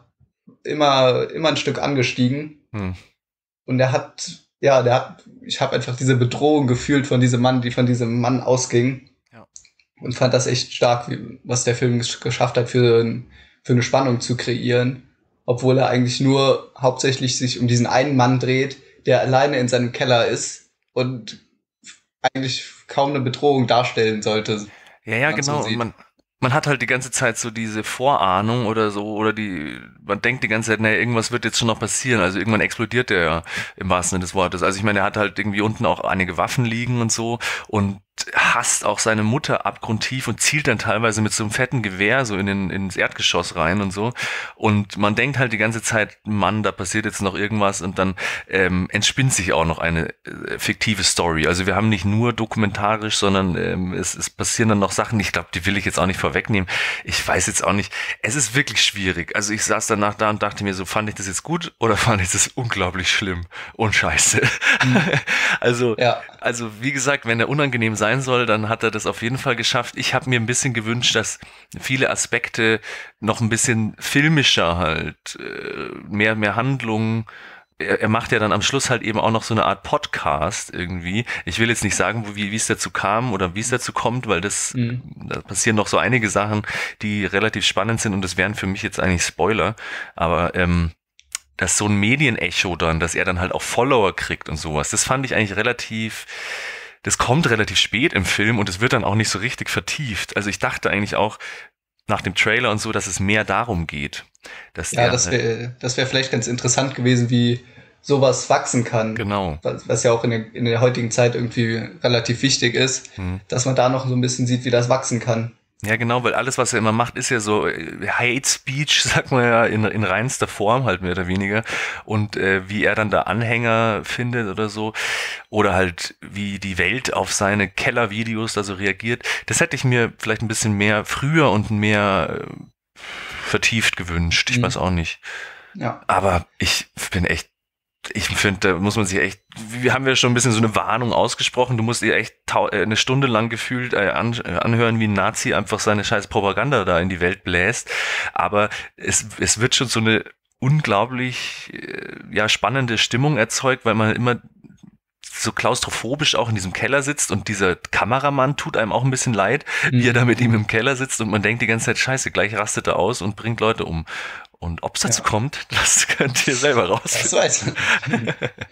immer immer ein Stück angestiegen hm. und er hat ja der hat ich habe einfach diese Bedrohung gefühlt von diesem Mann, die von diesem Mann ausging ja. und fand das echt stark, wie, was der Film geschafft hat für für eine Spannung zu kreieren, obwohl er eigentlich nur hauptsächlich sich um diesen einen Mann dreht, der alleine in seinem Keller ist und eigentlich kaum eine Bedrohung darstellen sollte. Ja ja genau so man Man hat halt die ganze Zeit so diese Vorahnung oder so, oder die, man denkt die ganze Zeit, naja, irgendwas wird jetzt schon noch passieren, also irgendwann explodiert der ja im wahrsten Sinne des Wortes. Also ich meine, er hat halt irgendwie unten auch einige Waffen liegen und so und hasst auch seine Mutter abgrundtief und zielt dann teilweise mit so einem fetten Gewehr so in den, ins Erdgeschoss rein und so. Und man denkt halt die ganze Zeit, Mann, da passiert jetzt noch irgendwas und dann ähm, entspinnt sich auch noch eine äh, fiktive Story. Also wir haben nicht nur dokumentarisch, sondern ähm, es, es passieren dann noch Sachen, ich glaube, die will ich jetzt auch nicht vorwegnehmen. Ich weiß jetzt auch nicht, es ist wirklich schwierig. Also ich saß danach da und dachte mir so, fand ich das jetzt gut oder fand ich das unglaublich schlimm und scheiße. Mhm. also, ja. also wie gesagt, wenn er unangenehm sein soll, dann hat er das auf jeden Fall geschafft. Ich habe mir ein bisschen gewünscht, dass viele Aspekte noch ein bisschen filmischer halt, mehr, mehr Handlungen. Er, er macht ja dann am Schluss halt eben auch noch so eine Art Podcast irgendwie. Ich will jetzt nicht sagen, wie, wie es dazu kam oder wie es dazu kommt, weil das, mhm. da passieren noch so einige Sachen, die relativ spannend sind und das wären für mich jetzt eigentlich Spoiler, aber ähm, dass so ein Medienecho dann, dass er dann halt auch Follower kriegt und sowas, das fand ich eigentlich relativ Das kommt relativ spät im Film und es wird dann auch nicht so richtig vertieft. Also ich dachte eigentlich auch nach dem Trailer und so, dass es mehr darum geht. Dass ja, das wäre das wäre vielleicht ganz interessant gewesen, wie sowas wachsen kann. Genau. Was, was ja auch in der, in der heutigen Zeit irgendwie relativ wichtig ist, hm. dass man da noch so ein bisschen sieht, wie das wachsen kann. Ja, genau, weil alles, was er immer macht, ist ja so Hate Speech, sagt man ja, in, in reinster Form halt mehr oder weniger. Und äh, wie er dann da Anhänger findet oder so. Oder halt, wie die Welt auf seine Kellervideos da so reagiert. Das hätte ich mir vielleicht ein bisschen mehr früher und mehr äh, vertieft gewünscht. Ich mhm. weiß auch nicht. Ja. Aber ich bin echt Ich finde, da muss man sich echt, wir haben ja schon ein bisschen so eine Warnung ausgesprochen, du musst dir echt tau- eine Stunde lang gefühlt äh, an, äh, anhören, wie ein Nazi einfach seine scheiß Propaganda da in die Welt bläst, aber es, es wird schon so eine unglaublich äh, ja spannende Stimmung erzeugt, weil man immer so klaustrophobisch auch in diesem Keller sitzt und dieser Kameramann tut einem auch ein bisschen leid, mhm. wie er da mit ihm im Keller sitzt und man denkt die ganze Zeit, scheiße, gleich rastet er aus und bringt Leute um. Und ob es dazu ja. kommt, das könnt ihr selber rausfinden. Das weiß man.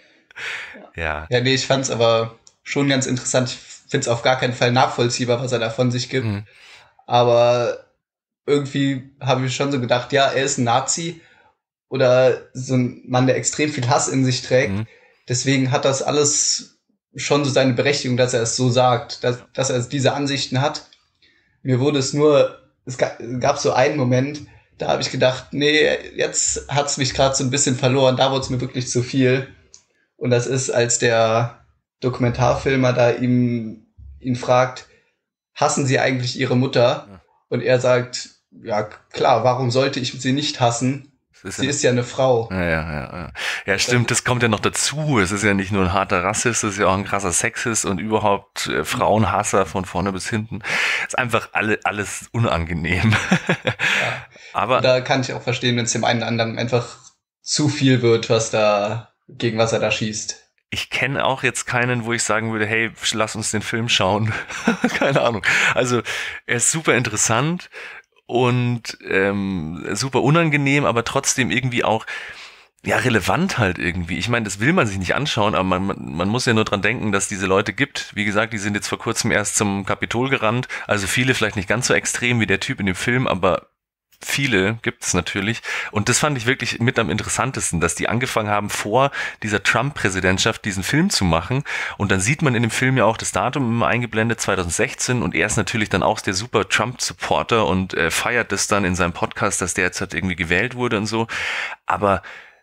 ja. Ja, nee, ich fand's aber schon ganz interessant. Ich find's auf gar keinen Fall nachvollziehbar, was er da von sich gibt. Mhm. Aber irgendwie habe ich schon so gedacht, ja, er ist ein Nazi oder so ein Mann, der extrem viel Hass in sich trägt. Mhm. Deswegen hat das alles schon so seine Berechtigung, dass er es so sagt, dass, dass er diese Ansichten hat. Mir wurde es nur, es gab, gab so einen Moment, da habe ich gedacht, nee, jetzt hat's mich gerade so ein bisschen verloren, da wurde es mir wirklich zu viel. Und das ist, als der Dokumentarfilmer da ihm, ihn fragt, hassen Sie eigentlich Ihre Mutter? Ja. Und er sagt, ja klar, warum sollte ich sie nicht hassen? Ist sie ja ist ja eine Frau. Ja, ja, ja, ja. Ja, stimmt, das kommt ja noch dazu. Es ist ja nicht nur ein harter Rassist, es ist ja auch ein krasser Sexist und überhaupt äh, Frauenhasser von vorne bis hinten. Es ist einfach alle, alles unangenehm. Ja. Aber da kann ich auch verstehen, wenn es dem einen oder anderen einfach zu viel wird, was da, gegen was er da schießt. ich kenne auch jetzt keinen, wo ich sagen würde, hey, lass uns den Film schauen. Keine Ahnung. Also er ist super interessant und ähm, super unangenehm, aber trotzdem irgendwie auch ja relevant halt irgendwie. Ich meine, das will man sich nicht anschauen, aber man, man, man muss ja nur dran denken, dass diese Leute gibt. Wie gesagt, die sind jetzt vor kurzem erst zum Kapitol gerannt. Also viele vielleicht nicht ganz so extrem wie der Typ in dem Film, aber viele gibt es natürlich. Und das fand ich wirklich mit am interessantesten, dass die angefangen haben, vor dieser Trump-Präsidentschaft diesen Film zu machen. Und dann sieht man in dem Film ja auch das Datum immer eingeblendet, zwanzig sechzehn. Und er ist natürlich dann auch der super Trump-Supporter und äh, feiert das dann in seinem Podcast, dass der jetzt halt irgendwie gewählt wurde und so. Aber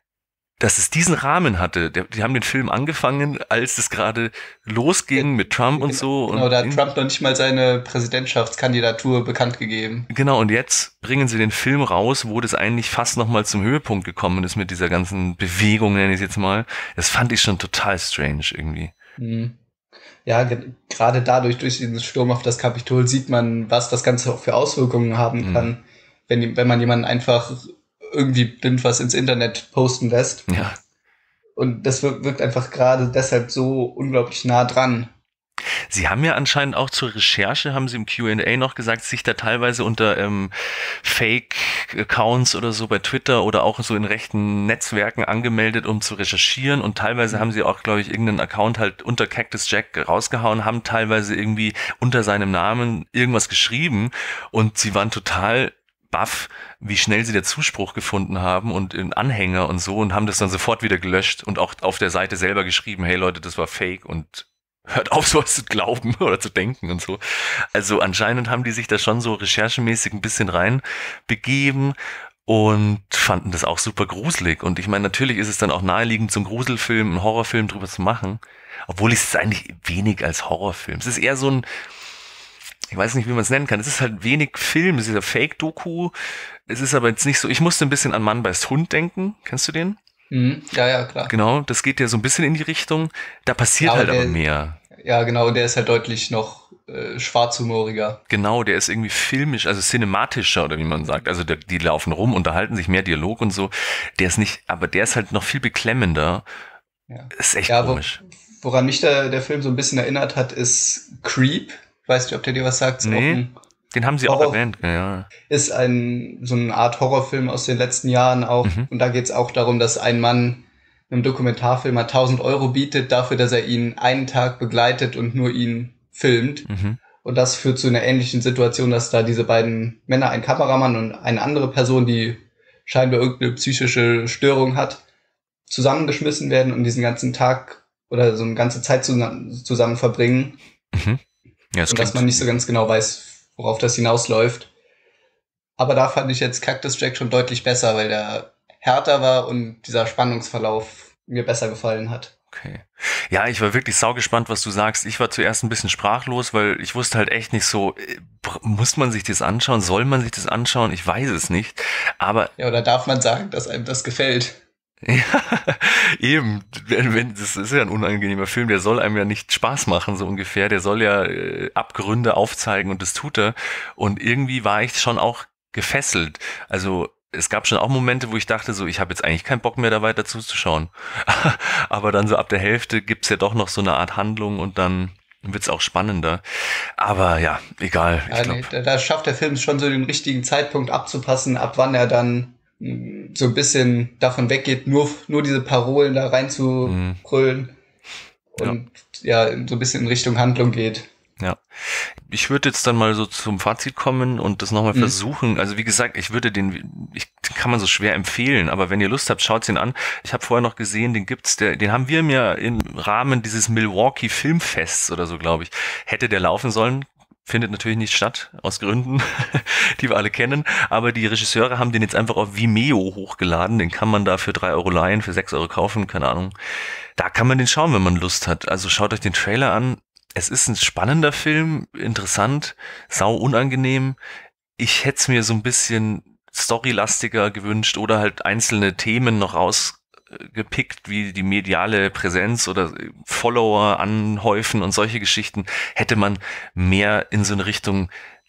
dass es diesen Rahmen hatte. Der, die haben den Film angefangen, als es gerade losging mit Trump und so. Genau, und da hat Trump noch nicht mal seine Präsidentschaftskandidatur bekannt gegeben. Genau, und jetzt bringen sie den Film raus, wo das eigentlich fast nochmal zum Höhepunkt gekommen ist mit dieser ganzen Bewegung, nenne ich es jetzt mal. Das fand ich schon total strange irgendwie. Mhm. Ja, ge- gerade dadurch, durch diesen Sturm auf das Kapitol, sieht man, was das Ganze auch für Auswirkungen haben Mhm. kann, wenn, wenn man jemanden einfach irgendwie blind was ins Internet posten lässt. Ja. Und das wirkt, wirkt einfach gerade deshalb so unglaublich nah dran. Sie haben ja anscheinend auch zur Recherche, haben Sie im Q and A noch gesagt, sich da teilweise unter ähm, Fake-Accounts oder so bei Twitter oder auch so in rechten Netzwerken angemeldet, um zu recherchieren. Und teilweise haben Sie auch, glaube ich, irgendeinen Account halt unter Cactus Jack rausgehauen, haben teilweise irgendwie unter seinem Namen irgendwas geschrieben. Und Sie waren total baff, wie schnell sie der Zuspruch gefunden haben und in Anhänger und so und haben das dann sofort wieder gelöscht und auch auf der Seite selber geschrieben, hey Leute, das war fake und hört auf, sowas zu glauben oder zu denken und so. Also anscheinend haben die sich da schon so recherchemäßig ein bisschen rein begeben und fanden das auch super gruselig. Und ich meine, natürlich ist es dann auch naheliegend, so einen Gruselfilm, einen Horrorfilm drüber zu machen, obwohl ich es eigentlich wenig als Horrorfilm. Es ist eher so ein, ich weiß nicht, wie man es nennen kann. Es ist halt wenig Film, es ist ja Fake-Doku. Es ist aber jetzt nicht so, ich musste ein bisschen an Mann beißt Hund denken. Kennst du den? Mhm. Ja, ja, klar. Genau, das geht ja so ein bisschen in die Richtung. Da passiert Ja, halt aber aber der- mehr. Ja, genau, und der ist halt deutlich noch äh, schwarzhumoriger. Genau, der ist irgendwie filmisch, also cinematischer oder wie man sagt. Also der, die laufen rum, unterhalten sich, mehr Dialog und so. Der ist nicht, aber der ist halt noch viel beklemmender. Ja. Ist echt Ja, wo, komisch. woran mich der, der Film so ein bisschen erinnert hat, ist Creep. Weiß nicht, ob der dir was sagt. Ist Nee. auch ein- Den haben sie auch Horror- erwähnt, ja. Ist ein, so eine Art Horrorfilm aus den letzten Jahren auch. Mhm. Und da geht es auch darum, dass ein Mann einem Dokumentarfilmer tausend Euro bietet dafür, dass er ihn einen Tag begleitet und nur ihn filmt. Mhm. Und das führt zu einer ähnlichen Situation, dass da diese beiden Männer, ein Kameramann und eine andere Person, die scheinbar irgendeine psychische Störung hat, zusammengeschmissen werden und diesen ganzen Tag oder so eine ganze Zeit zusammen, zusammen verbringen. Mhm. Ja, das Und dass klingt- man nicht so ganz genau weiß, worauf das hinausläuft. Aber da fand ich jetzt Cactus Jack schon deutlich besser, weil der härter war und dieser Spannungsverlauf mir besser gefallen hat. Okay. Ja, ich war wirklich saugespannt, was du sagst. Ich war zuerst ein bisschen sprachlos, weil ich wusste halt echt nicht so, äh, br- muss man sich das anschauen? Soll man sich das anschauen? Ich weiß es nicht. Aber Ja, oder darf man sagen, dass einem das gefällt? ja, eben, wenn, wenn, das ist ja ein unangenehmer Film, der soll einem ja nicht Spaß machen, so ungefähr. Der soll ja äh, Abgründe aufzeigen und das tut er. Und irgendwie war ich schon auch gefesselt. Also es gab schon auch Momente, wo ich dachte, so, ich habe jetzt eigentlich keinen Bock mehr, da weiter zuzuschauen. Aber dann so ab der Hälfte gibt's ja doch noch so eine Art Handlung und dann wird's auch spannender. Aber ja, egal. Ich Ja, glaub, nee, da, da schafft der Film schon so den richtigen Zeitpunkt abzupassen, ab wann er dann mh, so ein bisschen davon weggeht, nur, nur diese Parolen da rein zu Mhm. brüllen und ja. so ein bisschen in Richtung Handlung geht. Ja, ich würde jetzt dann mal so zum Fazit kommen und das nochmal Mhm. versuchen. Also wie gesagt, ich würde den, ich den kann man so schwer empfehlen, aber wenn ihr Lust habt, schaut's ihn an. Ich habe vorher noch gesehen, den gibt's, der, den haben wir mir im Rahmen dieses Milwaukee Filmfests oder so, glaube ich, hätte der laufen sollen. Findet natürlich nicht statt, aus Gründen, die wir alle kennen. Aber die Regisseure haben den jetzt einfach auf Vimeo hochgeladen. Den kann man da für drei Euro leihen, für sechs Euro kaufen, keine Ahnung. Da kann man den schauen, wenn man Lust hat. Also schaut euch den Trailer an. Es ist ein spannender Film, interessant, sau unangenehm. Ich hätte es mir so ein bisschen storylastiger gewünscht oder halt einzelne Themen noch rausgepickt, wie die mediale Präsenz oder Follower anhäufen und solche Geschichten. Hätte man mehr in so eine Richtung,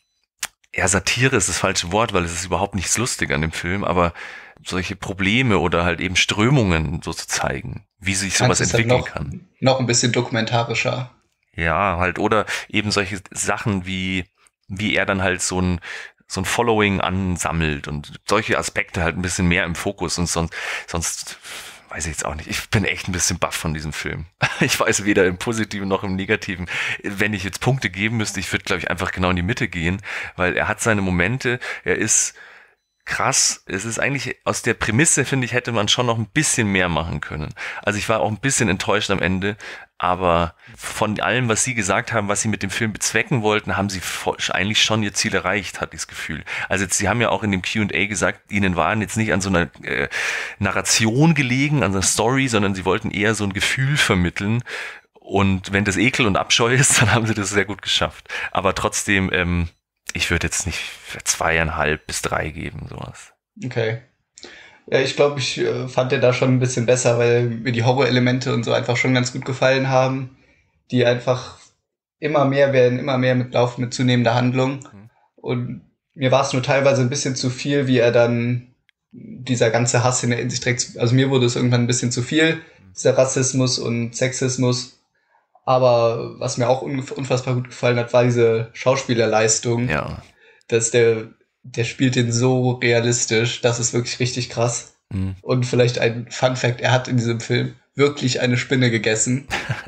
ja, Satire ist das falsche Wort, weil es ist überhaupt nichts lustig an dem Film, aber solche Probleme oder halt eben Strömungen so zu zeigen, wie sich sowas entwickeln noch, kann. Noch ein bisschen dokumentarischer. Ja, halt, oder eben solche Sachen wie, wie er dann halt so ein, so ein Following ansammelt und solche Aspekte halt ein bisschen mehr im Fokus und sonst, sonst weiß ich jetzt auch nicht. Ich bin echt ein bisschen baff von diesem Film. Ich weiß weder im Positiven noch im Negativen. Wenn ich jetzt Punkte geben müsste, ich würde, glaube ich, einfach genau in die Mitte gehen, weil er hat seine Momente, er ist krass. Es ist eigentlich aus der Prämisse, finde ich, hätte man schon noch ein bisschen mehr machen können. Also ich war auch ein bisschen enttäuscht am Ende, aber von allem, was Sie gesagt haben, was Sie mit dem Film bezwecken wollten, haben Sie eigentlich schon Ihr Ziel erreicht, hatte ich das Gefühl. Also jetzt, Sie haben ja auch in dem Q und A gesagt, Ihnen waren jetzt nicht an so einer äh, Narration gelegen, an so einer Story, sondern Sie wollten eher so ein Gefühl vermitteln. Und wenn das Ekel und Abscheu ist, dann haben Sie das sehr gut geschafft. Aber trotzdem, ähm, ich würde jetzt nicht zweieinhalb bis drei geben, sowas. Okay. Ja, ich glaube, ich äh, fand den da schon ein bisschen besser, weil mir die Horrorelemente und so einfach schon ganz gut gefallen haben, die einfach immer mehr werden, immer mehr mit Laufen, mit zunehmender Handlung. Mhm. Und mir war es nur teilweise ein bisschen zu viel, wie er dann dieser ganze Hass in, in sich trägt. Also mir wurde es irgendwann ein bisschen zu viel, dieser Rassismus und Sexismus. Aber was mir auch unfassbar gut gefallen hat, war diese Schauspielerleistung. Ja. Dass der, der spielt den so realistisch, das ist wirklich richtig krass. Mhm. Und vielleicht ein Fun Fact, er hat in diesem Film wirklich eine Spinne gegessen.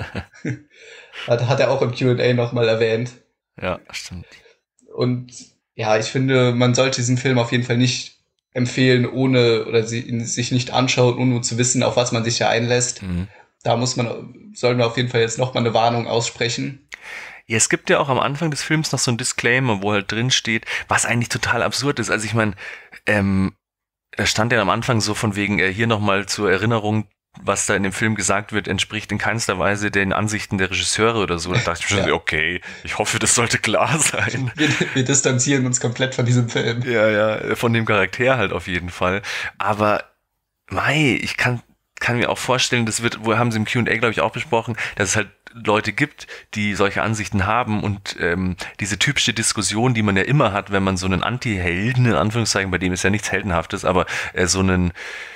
hat, hat er auch im Q und A nochmal erwähnt. Ja, stimmt. Und ja, ich finde, man sollte diesen Film auf jeden Fall nicht empfehlen, ohne, oder sie, ihn sich nicht anschauen, ohne zu wissen, auf was man sich ja einlässt. Mhm. Da muss man, sollen wir auf jeden Fall jetzt nochmal eine Warnung aussprechen. Ja, es gibt ja auch am Anfang des Films noch so ein Disclaimer, wo halt drin steht, was eigentlich total absurd ist. Also ich meine, ähm, da stand ja am Anfang so von wegen, äh, hier nochmal zur Erinnerung, was da in dem Film gesagt wird, entspricht in keinster Weise den Ansichten der Regisseure oder so. Da dachte ich schon, ja. okay, ich hoffe, das sollte klar sein. Wir, wir distanzieren uns komplett von diesem Film. Ja, ja, von dem Charakter halt auf jeden Fall. Aber, mei, ich kann... kann mir auch vorstellen, das wird, wo haben sie im Q und A, glaube ich, auch besprochen, dass es halt Leute gibt, die solche Ansichten haben und ähm, diese typische Diskussion, die man ja immer hat, wenn man so einen Anti-Helden, in Anführungszeichen, bei dem ist ja nichts Heldenhaftes, aber äh, so einen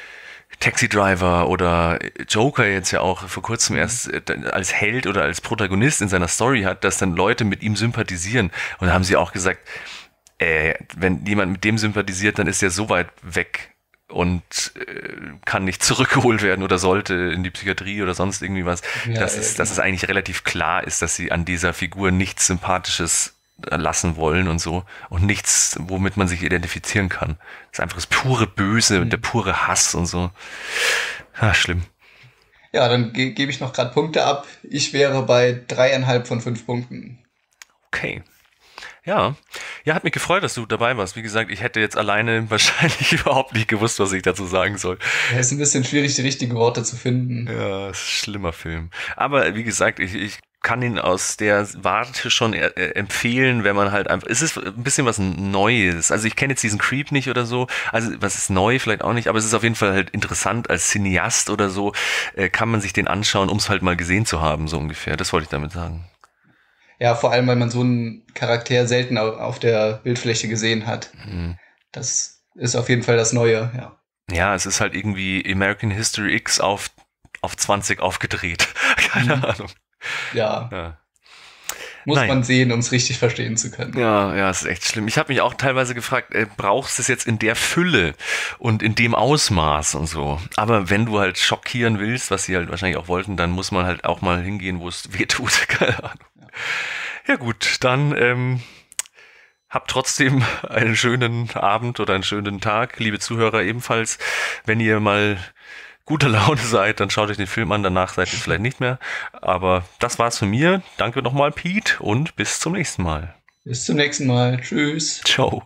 Taxi-Driver oder Joker jetzt ja auch vor kurzem erst äh, als Held oder als Protagonist in seiner Story hat, dass dann Leute mit ihm sympathisieren. Und da haben sie auch gesagt, äh, wenn jemand mit dem sympathisiert, dann ist er so weit weg und äh, kann nicht zurückgeholt werden oder sollte in die Psychiatrie oder sonst irgendwie was, ja, dass, es, dass es eigentlich relativ klar ist, dass sie an dieser Figur nichts Sympathisches lassen wollen und so und nichts, womit man sich identifizieren kann. Das ist einfach das pure Böse mhm. und der pure Hass und so. Ah, schlimm. Ja, dann ge- gebe ich noch gerade Punkte ab. Ich wäre bei dreieinhalb von fünf Punkten. Okay. Ja, ja, hat mich gefreut, dass du dabei warst. Wie gesagt, ich hätte jetzt alleine wahrscheinlich überhaupt nicht gewusst, was ich dazu sagen soll. Ja, ist ein bisschen schwierig, die richtigen Worte zu finden. Ja, ist ein schlimmer Film. Aber wie gesagt, ich, ich kann ihn aus der Warte schon äh, empfehlen, wenn man halt einfach, es ist ein bisschen was Neues. Also ich kenne jetzt diesen Creep nicht oder so, also was ist neu, vielleicht auch nicht, aber es ist auf jeden Fall halt interessant, als Cineast oder so, äh, kann man sich den anschauen, um es halt mal gesehen zu haben, so ungefähr. Das wollte ich damit sagen. Ja, vor allem, weil man so einen Charakter selten auf der Bildfläche gesehen hat. Mhm. Das ist auf jeden Fall das Neue, ja. Ja, es ist halt irgendwie American History X auf, auf zwanzig aufgedreht. Keine mhm. Ahnung. Ja. ja. Muss Nein. man sehen, um es richtig verstehen zu können. Ja, ja, es ist echt schlimm. Ich habe mich auch teilweise gefragt, äh, brauchst du es jetzt in der Fülle und in dem Ausmaß und so? Aber wenn du halt schockieren willst, was sie halt wahrscheinlich auch wollten, dann muss man halt auch mal hingehen, wo es weh tut. Keine Ahnung. Ja, ja gut, dann ähm, habt trotzdem einen schönen Abend oder einen schönen Tag, liebe Zuhörer ebenfalls. Wenn ihr mal guter Laune seid, dann schaut euch den Film an, danach seid ihr vielleicht nicht mehr. Aber das war's von mir. Danke nochmal, Pete, und bis zum nächsten Mal. Bis zum nächsten Mal. Tschüss. Ciao.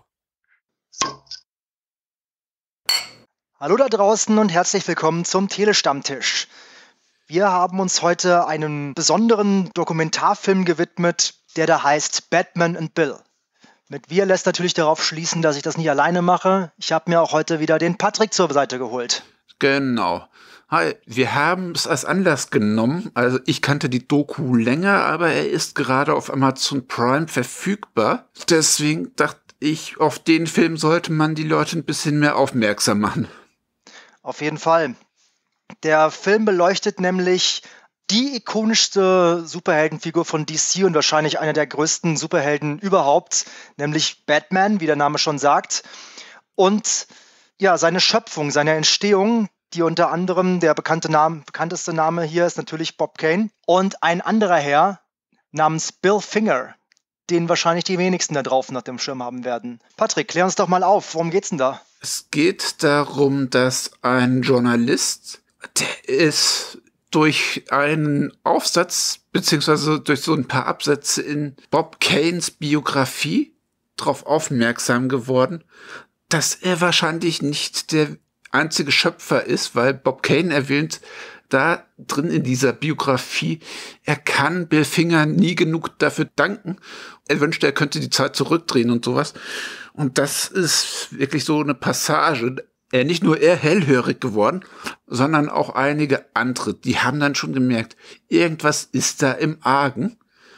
Hallo da draußen und herzlich willkommen zum Telestammtisch. Wir haben uns heute einem besonderen Dokumentarfilm gewidmet, der da heißt Batman and Bill. Mit wir lässt natürlich darauf schließen, dass ich das nicht alleine mache. Ich habe mir auch heute wieder den Patrick zur Seite geholt. Genau. Hi, wir haben es als Anlass genommen. Also ich kannte die Doku länger, aber er ist gerade auf Amazon Prime verfügbar. Deswegen dachte ich, auf den Film sollte man die Leute ein bisschen mehr aufmerksam machen. Auf jeden Fall. Der Film beleuchtet nämlich die ikonischste Superheldenfigur von D C und wahrscheinlich einer der größten Superhelden überhaupt, nämlich Batman, wie der Name schon sagt. Und ja, seine Schöpfung, seine Entstehung, die unter anderem, der bekannte Name, bekannteste Name hier ist natürlich Bob Kane. Und ein anderer Herr namens Bill Finger, den wahrscheinlich die wenigsten da drauf nach dem Schirm haben werden. Patrick, klär uns doch mal auf, worum geht's denn da? Es geht darum, dass ein Journalist, der ist durch einen Aufsatz, beziehungsweise durch so ein paar Absätze in Bob Kanes Biografie darauf aufmerksam geworden, dass er wahrscheinlich nicht der einzige Schöpfer ist, weil Bob Kane erwähnt da drin in dieser Biografie, er kann Bill Finger nie genug dafür danken. Er wünschte, er könnte die Zeit zurückdrehen und sowas. Und das ist wirklich so eine Passage. Er, nicht nur er hellhörig geworden, sondern auch einige andere. Die haben dann schon gemerkt, irgendwas ist da im Argen.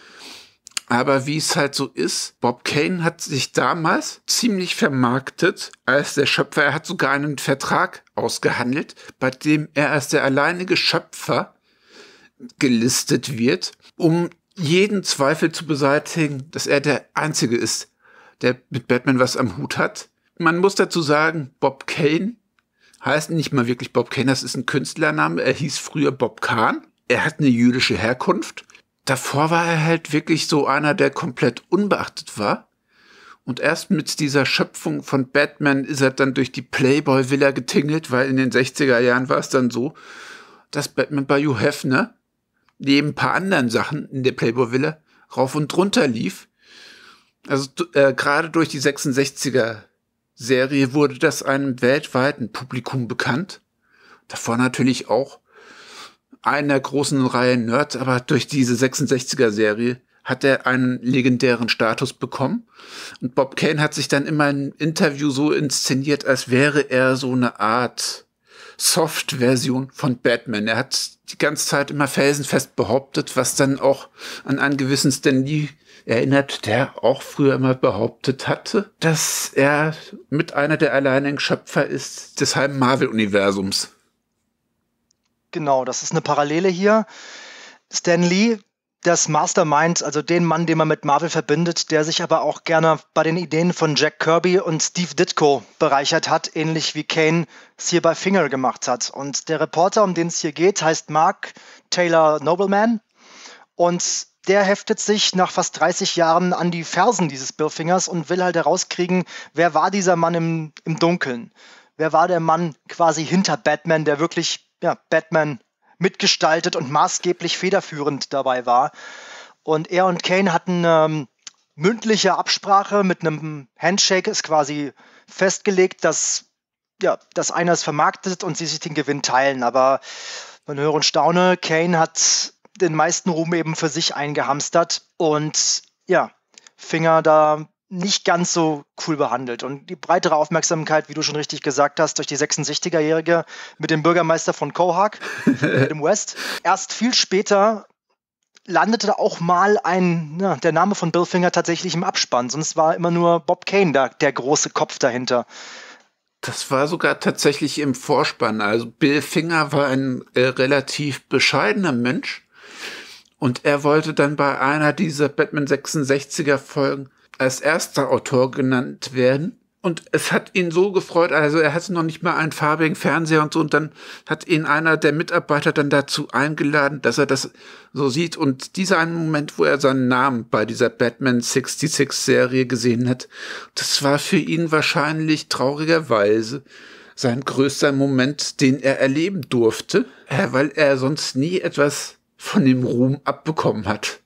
Aber wie es halt so ist, Bob Kane hat sich damals ziemlich vermarktet als der Schöpfer. Er hat sogar einen Vertrag ausgehandelt, bei dem er als der alleinige Schöpfer gelistet wird, um jeden Zweifel zu beseitigen, dass er der Einzige ist, der mit Batman was am Hut hat. Man muss dazu sagen, Bob Kane heißt nicht mal wirklich Bob Kane, das ist ein Künstlername. Er hieß früher Bob Kahn. Er hat eine jüdische Herkunft. Davor war er halt wirklich so einer, der komplett unbeachtet war. Und erst mit dieser Schöpfung von Batman ist er dann durch die Playboy-Villa getingelt, weil in den sechziger Jahren war es dann so, dass Batman bei Hugh Hefner neben ein paar anderen Sachen in der Playboy-Villa rauf und runter lief. Also äh, gerade durch die sechsundsechziger-Serie wurde das einem weltweiten Publikum bekannt. Davor natürlich auch einer großen Reihe Nerds, aber durch diese sechsundsechziger-Serie hat er einen legendären Status bekommen. Und Bob Kane hat sich dann immer im Interview so inszeniert, als wäre er so eine Art Soft-Version von Batman. Er hat die ganze Zeit immer felsenfest behauptet, was dann auch an einen gewissen Stan Lee erinnert, der auch früher immer behauptet hatte, dass er mit einer der alleinigen Schöpfer ist des halben Marvel-Universums. Genau, das ist eine Parallele hier. Stan Lee, das Mastermind, also den Mann, den man mit Marvel verbindet, der sich aber auch gerne bei den Ideen von Jack Kirby und Steve Ditko bereichert hat, ähnlich wie Kane es hier bei Finger gemacht hat. Und der Reporter, um den es hier geht, heißt Mark Taylor Nobleman und der heftet sich nach fast dreißig Jahren an die Fersen dieses Bill Fingers und will halt herauskriegen, wer war dieser Mann im, im Dunkeln? Wer war der Mann quasi hinter Batman, der wirklich ja, Batman mitgestaltet und maßgeblich federführend dabei war. Und er und Kane hatten ähm, mündliche Absprache mit einem Handshake, ist quasi festgelegt, dass, ja, dass einer es vermarktet und sie sich den Gewinn teilen. Aber man höre und staune, Kane hat den meisten Ruhm eben für sich eingehamstert und ja, Finger da nicht ganz so cool behandelt. Und die breitere Aufmerksamkeit, wie du schon richtig gesagt hast, durch die sechsundsechziger-Jährige mit dem Bürgermeister von Quahog, Adam West. Erst viel später landete auch mal ein, ja, der Name von Bill Finger tatsächlich im Abspann. Sonst war immer nur Bob Kane da, der große Kopf dahinter. Das war sogar tatsächlich im Vorspann. Also Bill Finger war ein äh, relativ bescheidener Mensch. Und er wollte dann bei einer dieser Batman sechsundsechziger Folgen als erster Autor genannt werden. Und es hat ihn so gefreut, also er hatte noch nicht mal einen farbigen Fernseher und so, und dann hat ihn einer der Mitarbeiter dann dazu eingeladen, dass er das so sieht. Und dieser eine Moment, wo er seinen Namen bei dieser Batman sechsundsechzig-Serie gesehen hat, das war für ihn wahrscheinlich traurigerweise sein größter Moment, den er erleben durfte, weil er sonst nie etwas von dem Ruhm abbekommen hat.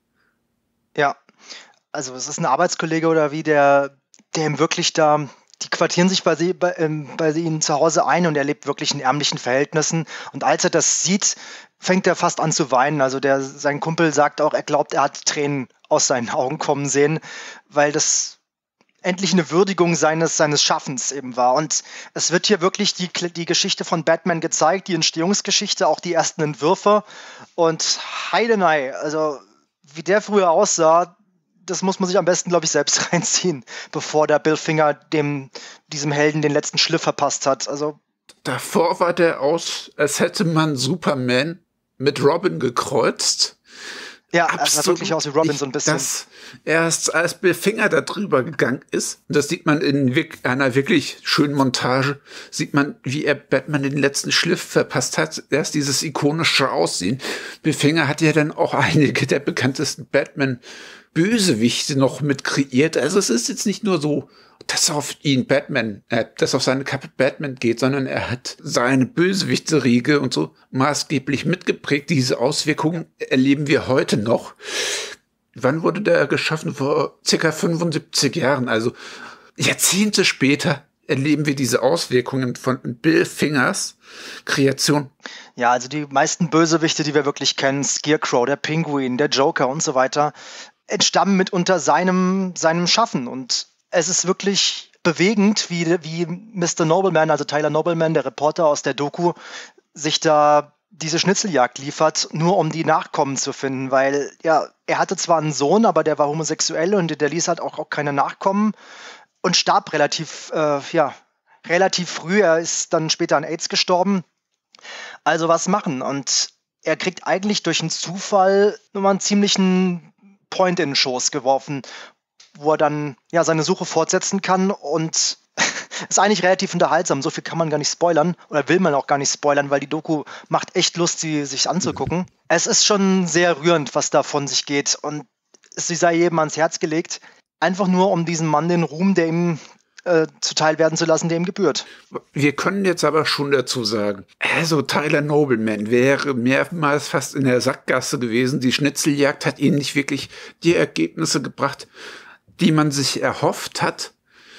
Ja. Also es ist ein Arbeitskollege oder wie, der, der ihm wirklich da, die quartieren sich bei, sie, bei, ähm, bei ihnen zu Hause ein und er lebt wirklich in ärmlichen Verhältnissen. Und als er das sieht, fängt er fast an zu weinen. Also der, sein Kumpel sagt auch, er glaubt, er hat Tränen aus seinen Augen kommen sehen, weil das endlich eine Würdigung seines, seines Schaffens eben war. Und es wird hier wirklich die, die Geschichte von Batman gezeigt, die Entstehungsgeschichte, auch die ersten Entwürfe. Und heidenei, also wie der früher aussah, das muss man sich am besten, glaube ich, selbst reinziehen, bevor der Bill Finger dem, diesem Helden den letzten Schliff verpasst hat. Also Davor war der aus, als hätte man Superman mit Robin gekreuzt. Ja, es sah wirklich aus wie Robin, so ein bisschen. Das erst als Bill Finger da drüber gegangen ist, und das sieht man in wirk- einer wirklich schönen Montage, sieht man, wie er Batman den letzten Schliff verpasst hat. Erst dieses ikonische Aussehen. Bill Finger hat ja dann auch einige der bekanntesten Batman-Bösewichte noch mit kreiert. Also es ist jetzt nicht nur so, dass auf ihn Batman, äh, dass auf seine Kappe Batman geht, sondern er hat seine Bösewichte-Riege und so maßgeblich mitgeprägt. Diese Auswirkungen erleben wir heute noch. Wann wurde der geschaffen? Vor circa fünfundsiebzig Jahren. Also Jahrzehnte später erleben wir diese Auswirkungen von Bill Fingers Kreation. Ja, also die meisten Bösewichte, die wir wirklich kennen, Scarecrow, der Pinguin, der Joker und so weiter, entstammen mitunter seinem, seinem Schaffen. Und es ist wirklich bewegend, wie, wie Mister Nobleman, also Tyler Nobleman, der Reporter aus der Doku, sich da diese Schnitzeljagd liefert, nur um die Nachkommen zu finden, weil ja, er hatte zwar einen Sohn, aber der war homosexuell und der ließ halt auch, auch keine Nachkommen und starb relativ, äh, ja, relativ früh. Er ist dann später an AIDS gestorben. Also was machen? Und er kriegt eigentlich durch einen Zufall nochmal einen ziemlichen Point in den Schoß geworfen, wo er dann ja seine Suche fortsetzen kann und ist eigentlich relativ unterhaltsam. So viel kann man gar nicht spoilern oder will man auch gar nicht spoilern, weil die Doku macht echt Lust, sie sich anzugucken. Es ist schon sehr rührend, was da von sich geht und es sei jedem ans Herz gelegt, einfach nur um diesem Mann den Ruhm, der ihm äh, zuteil werden zu lassen, der ihm gebührt. Wir können jetzt aber schon dazu sagen, also Tyler Nobleman wäre mehrmals fast in der Sackgasse gewesen. Die Schnitzeljagd hat ihn nicht wirklich die Ergebnisse gebracht, die man sich erhofft hat,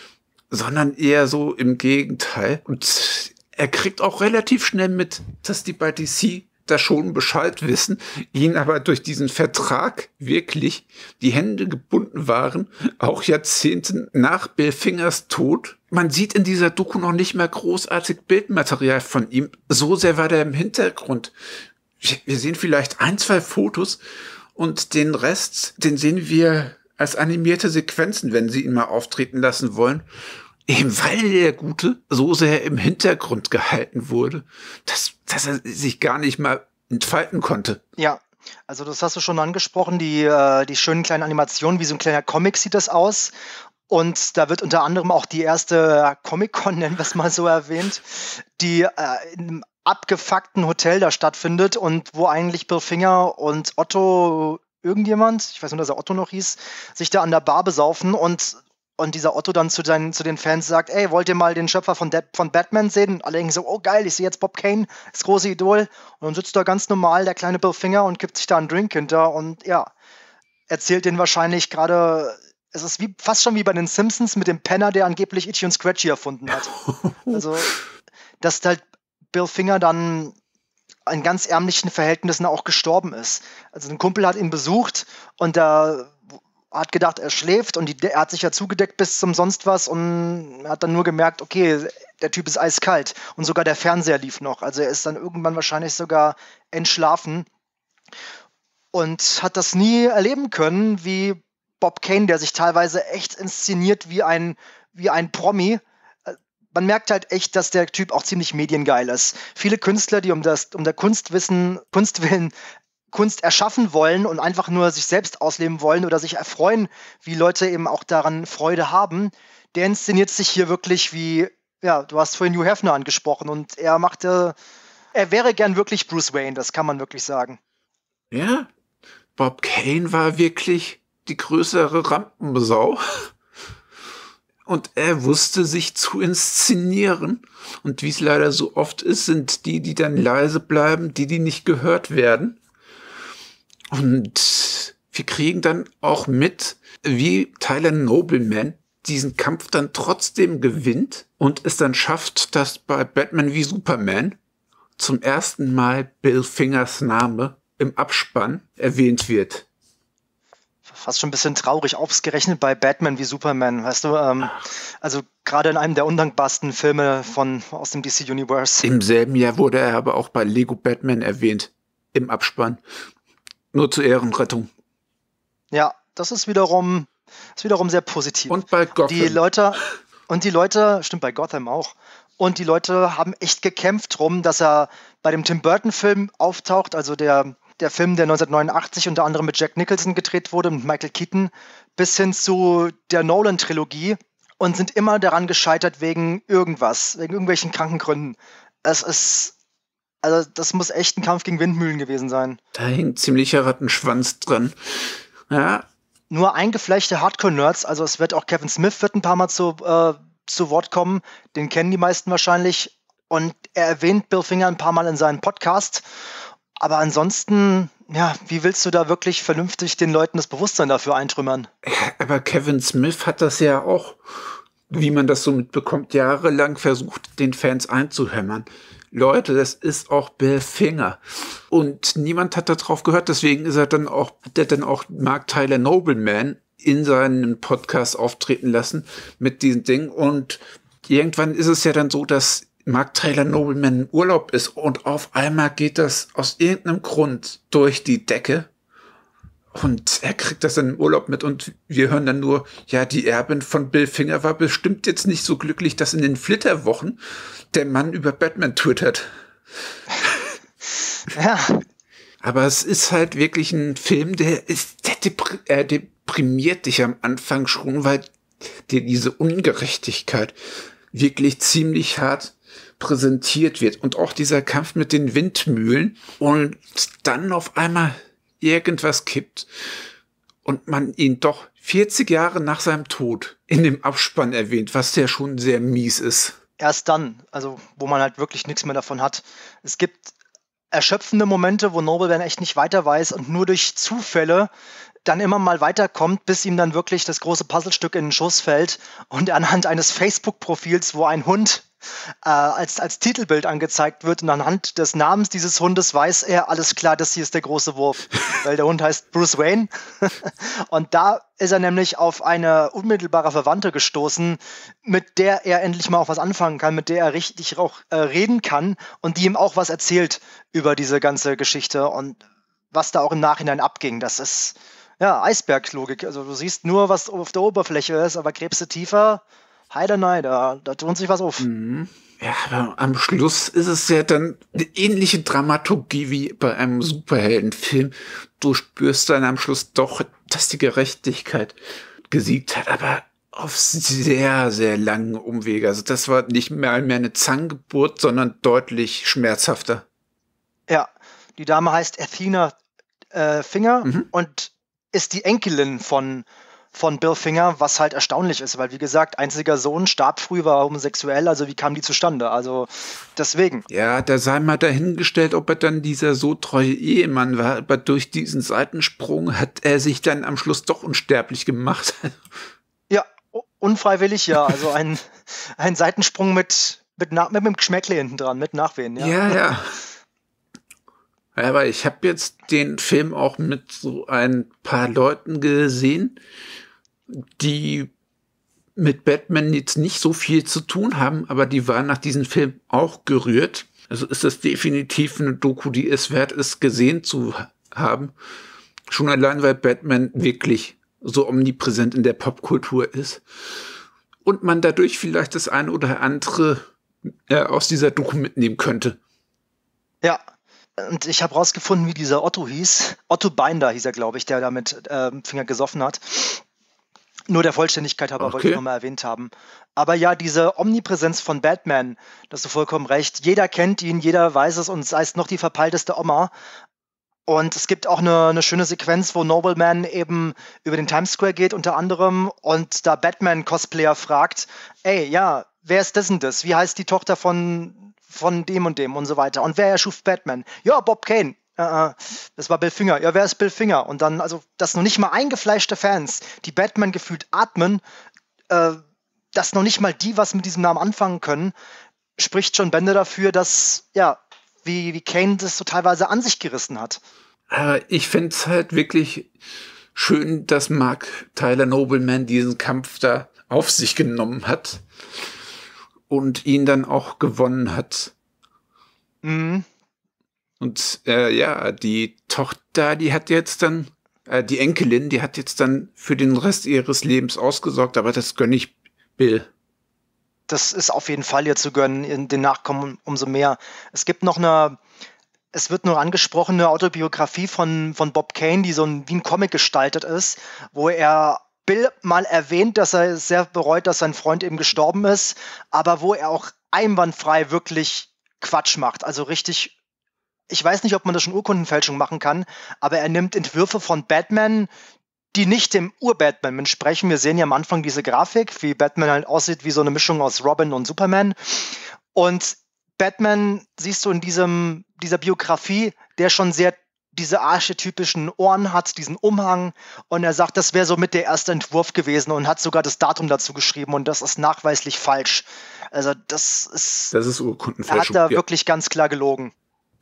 sondern eher so im Gegenteil. Und er kriegt auch relativ schnell mit, dass die bei D C da schon Bescheid wissen, ihn aber durch diesen Vertrag wirklich die Hände gebunden waren, auch Jahrzehnte nach Bill Fingers Tod. Man sieht in dieser Doku noch nicht mehr großartig Bildmaterial von ihm. So sehr war der im Hintergrund. Wir sehen vielleicht ein, zwei Fotos und den Rest, den sehen wir als animierte Sequenzen, wenn sie ihn mal auftreten lassen wollen. Eben weil der Gute so sehr im Hintergrund gehalten wurde, dass, dass er sich gar nicht mal entfalten konnte. Ja, also das hast du schon angesprochen, die, äh, die schönen kleinen Animationen, wie so ein kleiner Comic sieht das aus. Und da wird unter anderem auch die erste Comic-Con, nennen wir es mal so, erwähnt, die äh, in einem abgefuckten Hotel da stattfindet und wo eigentlich Bill Finger und Otto irgendjemand, ich weiß nur, dass er Otto noch hieß, sich da an der Bar besaufen und, und dieser Otto dann zu, seinen, zu den Fans sagt, ey, wollt ihr mal den Schöpfer von, De- von Batman sehen? Und alle denken so, oh geil, ich sehe jetzt Bob Kane, das große Idol. Und dann sitzt da ganz normal der kleine Bill Finger und gibt sich da einen Drink hinter und ja, erzählt den wahrscheinlich gerade, es ist wie, fast schon wie bei den Simpsons mit dem Penner, der angeblich Itchy und Scratchy erfunden hat. Also, dass halt Bill Finger dann in ganz ärmlichen Verhältnissen auch gestorben ist. Also ein Kumpel hat ihn besucht und er hat gedacht, er schläft und die, er hat sich ja zugedeckt bis zum sonst was und hat dann nur gemerkt, okay, der Typ ist eiskalt und sogar der Fernseher lief noch. Also er ist dann irgendwann wahrscheinlich sogar entschlafen und hat das nie erleben können, wie Bob Kane, der sich teilweise echt inszeniert wie ein, wie ein Promi. Man merkt halt echt, dass der Typ auch ziemlich mediengeil ist. Viele Künstler, die um, das, um der Kunst wissen, Kunst willen Kunst erschaffen wollen und einfach nur sich selbst ausleben wollen oder sich erfreuen, wie Leute eben auch daran Freude haben, der inszeniert sich hier wirklich wie, ja, du hast vorhin Hugh Hefner angesprochen und er machte, er wäre gern wirklich Bruce Wayne, das kann man wirklich sagen. Ja, Bob Kane war wirklich die größere Rampensau. Und er wusste sich zu inszenieren. Und wie es leider so oft ist, sind die, die dann leise bleiben, die, die nicht gehört werden. Und wir kriegen dann auch mit, wie Tyler Nobleman diesen Kampf dann trotzdem gewinnt und es dann schafft, dass bei Batman wie Superman zum ersten Mal Bill Fingers Name im Abspann erwähnt wird. Fast schon ein bisschen traurig, ausgerechnet bei Batman wie Superman, weißt du? Ähm, also gerade in einem der undankbarsten Filme von, aus dem D C-Universe. Im selben Jahr wurde er aber auch bei Lego Batman erwähnt, im Abspann. Nur zur Ehrenrettung. Ja, das ist wiederum, ist wiederum sehr positiv. Und bei Gotham. Die Leute, und die Leute, stimmt, bei Gotham auch. Und die Leute haben echt gekämpft drum, dass er bei dem Tim Burton-Film auftaucht, also der, der Film, der neunzehnhundertneunundachtzig unter anderem mit Jack Nicholson gedreht wurde, mit Michael Keaton, bis hin zu der Nolan-Trilogie und sind immer daran gescheitert wegen irgendwas, wegen irgendwelchen kranken Gründen. Es ist, also das muss echt ein Kampf gegen Windmühlen gewesen sein. Da hängt ziemlicher Rattenschwanz dran. Ja. Nur eingefleischte Hardcore-Nerds, also es wird auch Kevin Smith wird ein paar Mal zu, äh, zu Wort kommen, den kennen die meisten wahrscheinlich. Und er erwähnt Bill Finger ein paar Mal in seinem Podcast. Aber ansonsten, ja, wie willst du da wirklich vernünftig den Leuten das Bewusstsein dafür eintrümmern? Ja, aber Kevin Smith hat das ja auch, wie man das so mitbekommt, jahrelang versucht, den Fans einzuhämmern. Leute, das ist auch Bill Finger. Und niemand hat darauf gehört, deswegen ist er dann auch, hat er dann auch Mark Tyler Nobleman in seinem Podcast auftreten lassen mit diesem Ding. Und irgendwann ist es ja dann so, dass Mark Tyler Nobleman im Urlaub ist und auf einmal geht das aus irgendeinem Grund durch die Decke und er kriegt das dann im Urlaub mit und wir hören dann nur, ja, die Erbin von Bill Finger war bestimmt jetzt nicht so glücklich, dass in den Flitterwochen der Mann über Batman twittert. Ja. Aber es ist halt wirklich ein Film, der ist, der depri- äh, deprimiert dich am Anfang schon, weil dir diese Ungerechtigkeit wirklich ziemlich hart präsentiert wird. Und auch dieser Kampf mit den Windmühlen und dann auf einmal irgendwas kippt und man ihn doch vierzig Jahre nach seinem Tod in dem Abspann erwähnt, was ja schon sehr mies ist. Erst dann, also wo man halt wirklich nichts mehr davon hat. Es gibt erschöpfende Momente, wo Nobleman echt nicht weiter weiß und nur durch Zufälle dann immer mal weiterkommt, bis ihm dann wirklich das große Puzzlestück in den Schoß fällt und anhand eines Facebook-Profils, wo ein Hund äh, als, als Titelbild angezeigt wird und anhand des Namens dieses Hundes weiß er, alles klar, das hier ist der große Wurf, weil der Hund heißt Bruce Wayne. Und da ist er nämlich auf eine unmittelbare Verwandte gestoßen, mit der er endlich mal auch was anfangen kann, mit der er richtig auch äh, reden kann und die ihm auch was erzählt über diese ganze Geschichte und was da auch im Nachhinein abging. Das ist ja Eisberglogik. Also du siehst nur, was auf der Oberfläche ist, aber gräbst du tiefer, heide nein, da, da tut sich was auf. Mhm. Ja, aber am Schluss ist es ja dann eine ähnliche Dramaturgie wie bei einem Superheldenfilm. Du spürst dann am Schluss doch, dass die Gerechtigkeit gesiegt hat, aber auf sehr, sehr langen Umwege. Also das war nicht mehr, mehr eine Zangengeburt, sondern deutlich schmerzhafter. Ja, die Dame heißt Athena äh, Finger mhm. und ist die Enkelin von, von Bill Finger, was halt erstaunlich ist, weil wie gesagt, einziger Sohn starb früh, war homosexuell, also wie kam die zustande? Also deswegen. Ja, da sei mal dahingestellt, ob er dann dieser so treue Ehemann war, aber durch diesen Seitensprung hat er sich dann am Schluss doch unsterblich gemacht. Ja, unfreiwillig, ja, also ein, ein Seitensprung mit, mit, mit, mit dem Geschmäckle hinten dran, mit Nachwehen. Ja, ja. ja. Aber ich habe jetzt den Film auch mit so ein paar Leuten gesehen, die mit Batman jetzt nicht so viel zu tun haben, aber die waren nach diesem Film auch gerührt. Also ist das definitiv eine Doku, die es wert ist, gesehen zu haben. Schon allein, weil Batman wirklich so omnipräsent in der Popkultur ist. Und man dadurch vielleicht das eine oder andere äh, aus dieser Doku mitnehmen könnte. Ja. Und ich habe rausgefunden, wie dieser Otto hieß. Otto Binder hieß er, glaube ich, der da mit äh, Finger gesoffen hat. Nur der Vollständigkeit halber okay. wollte ich nochmal erwähnt haben. Aber ja, diese Omnipräsenz von Batman, da hast du vollkommen recht. Jeder kennt ihn, jeder weiß es und sei es noch die verpeilteste Oma. Und es gibt auch eine, eine schöne Sequenz, wo Nobleman eben über den Times Square geht unter anderem und da Batman-Cosplayer fragt, ey, ja, wer ist das denn das? Wie heißt die Tochter von... von dem und dem und so weiter. Und wer erschuf Batman? Ja, Bob Kane. Äh, das war Bill Finger. Ja, wer ist Bill Finger? Und dann, also, dass noch nicht mal eingefleischte Fans, die Batman gefühlt atmen, äh, dass noch nicht mal die was mit diesem Namen anfangen können, spricht schon Bände dafür, dass, ja, wie, wie Kane das so teilweise an sich gerissen hat. Aber ich finde es halt wirklich schön, dass Mark Tyler Nobleman diesen Kampf da auf sich genommen hat. Und ihn dann auch gewonnen hat. Mhm. Und äh, ja, die Tochter, die hat jetzt dann, äh, die Enkelin, die hat jetzt dann für den Rest ihres Lebens ausgesorgt, aber das gönne ich Bill. das ist auf jeden Fall ihr zu gönnen, in den Nachkommen umso mehr. Es gibt noch eine, es wird nur angesprochen, eine Autobiografie von, von Bob Kane, die so ein, wie ein Comic gestaltet ist, wo er Bill mal erwähnt, dass er sehr bereut, dass sein Freund eben gestorben ist, aber wo er auch einwandfrei wirklich Quatsch macht. Also richtig, ich weiß nicht, ob man das schon Urkundenfälschung machen kann, aber er nimmt Entwürfe von Batman, die nicht dem Ur-Batman entsprechen. Wir sehen ja am Anfang diese Grafik, wie Batman halt aussieht, wie so eine Mischung aus Robin und Superman. Und Batman siehst du in diesem, dieser Biografie, der schon sehr diese archetypischen Ohren hat, diesen Umhang. Und er sagt, das wäre so mit der erste Entwurf gewesen und hat sogar das Datum dazu geschrieben. Und das ist nachweislich falsch. Also das ist... Das ist Urkundenfälschung. Er hat da ja. wirklich ganz klar gelogen.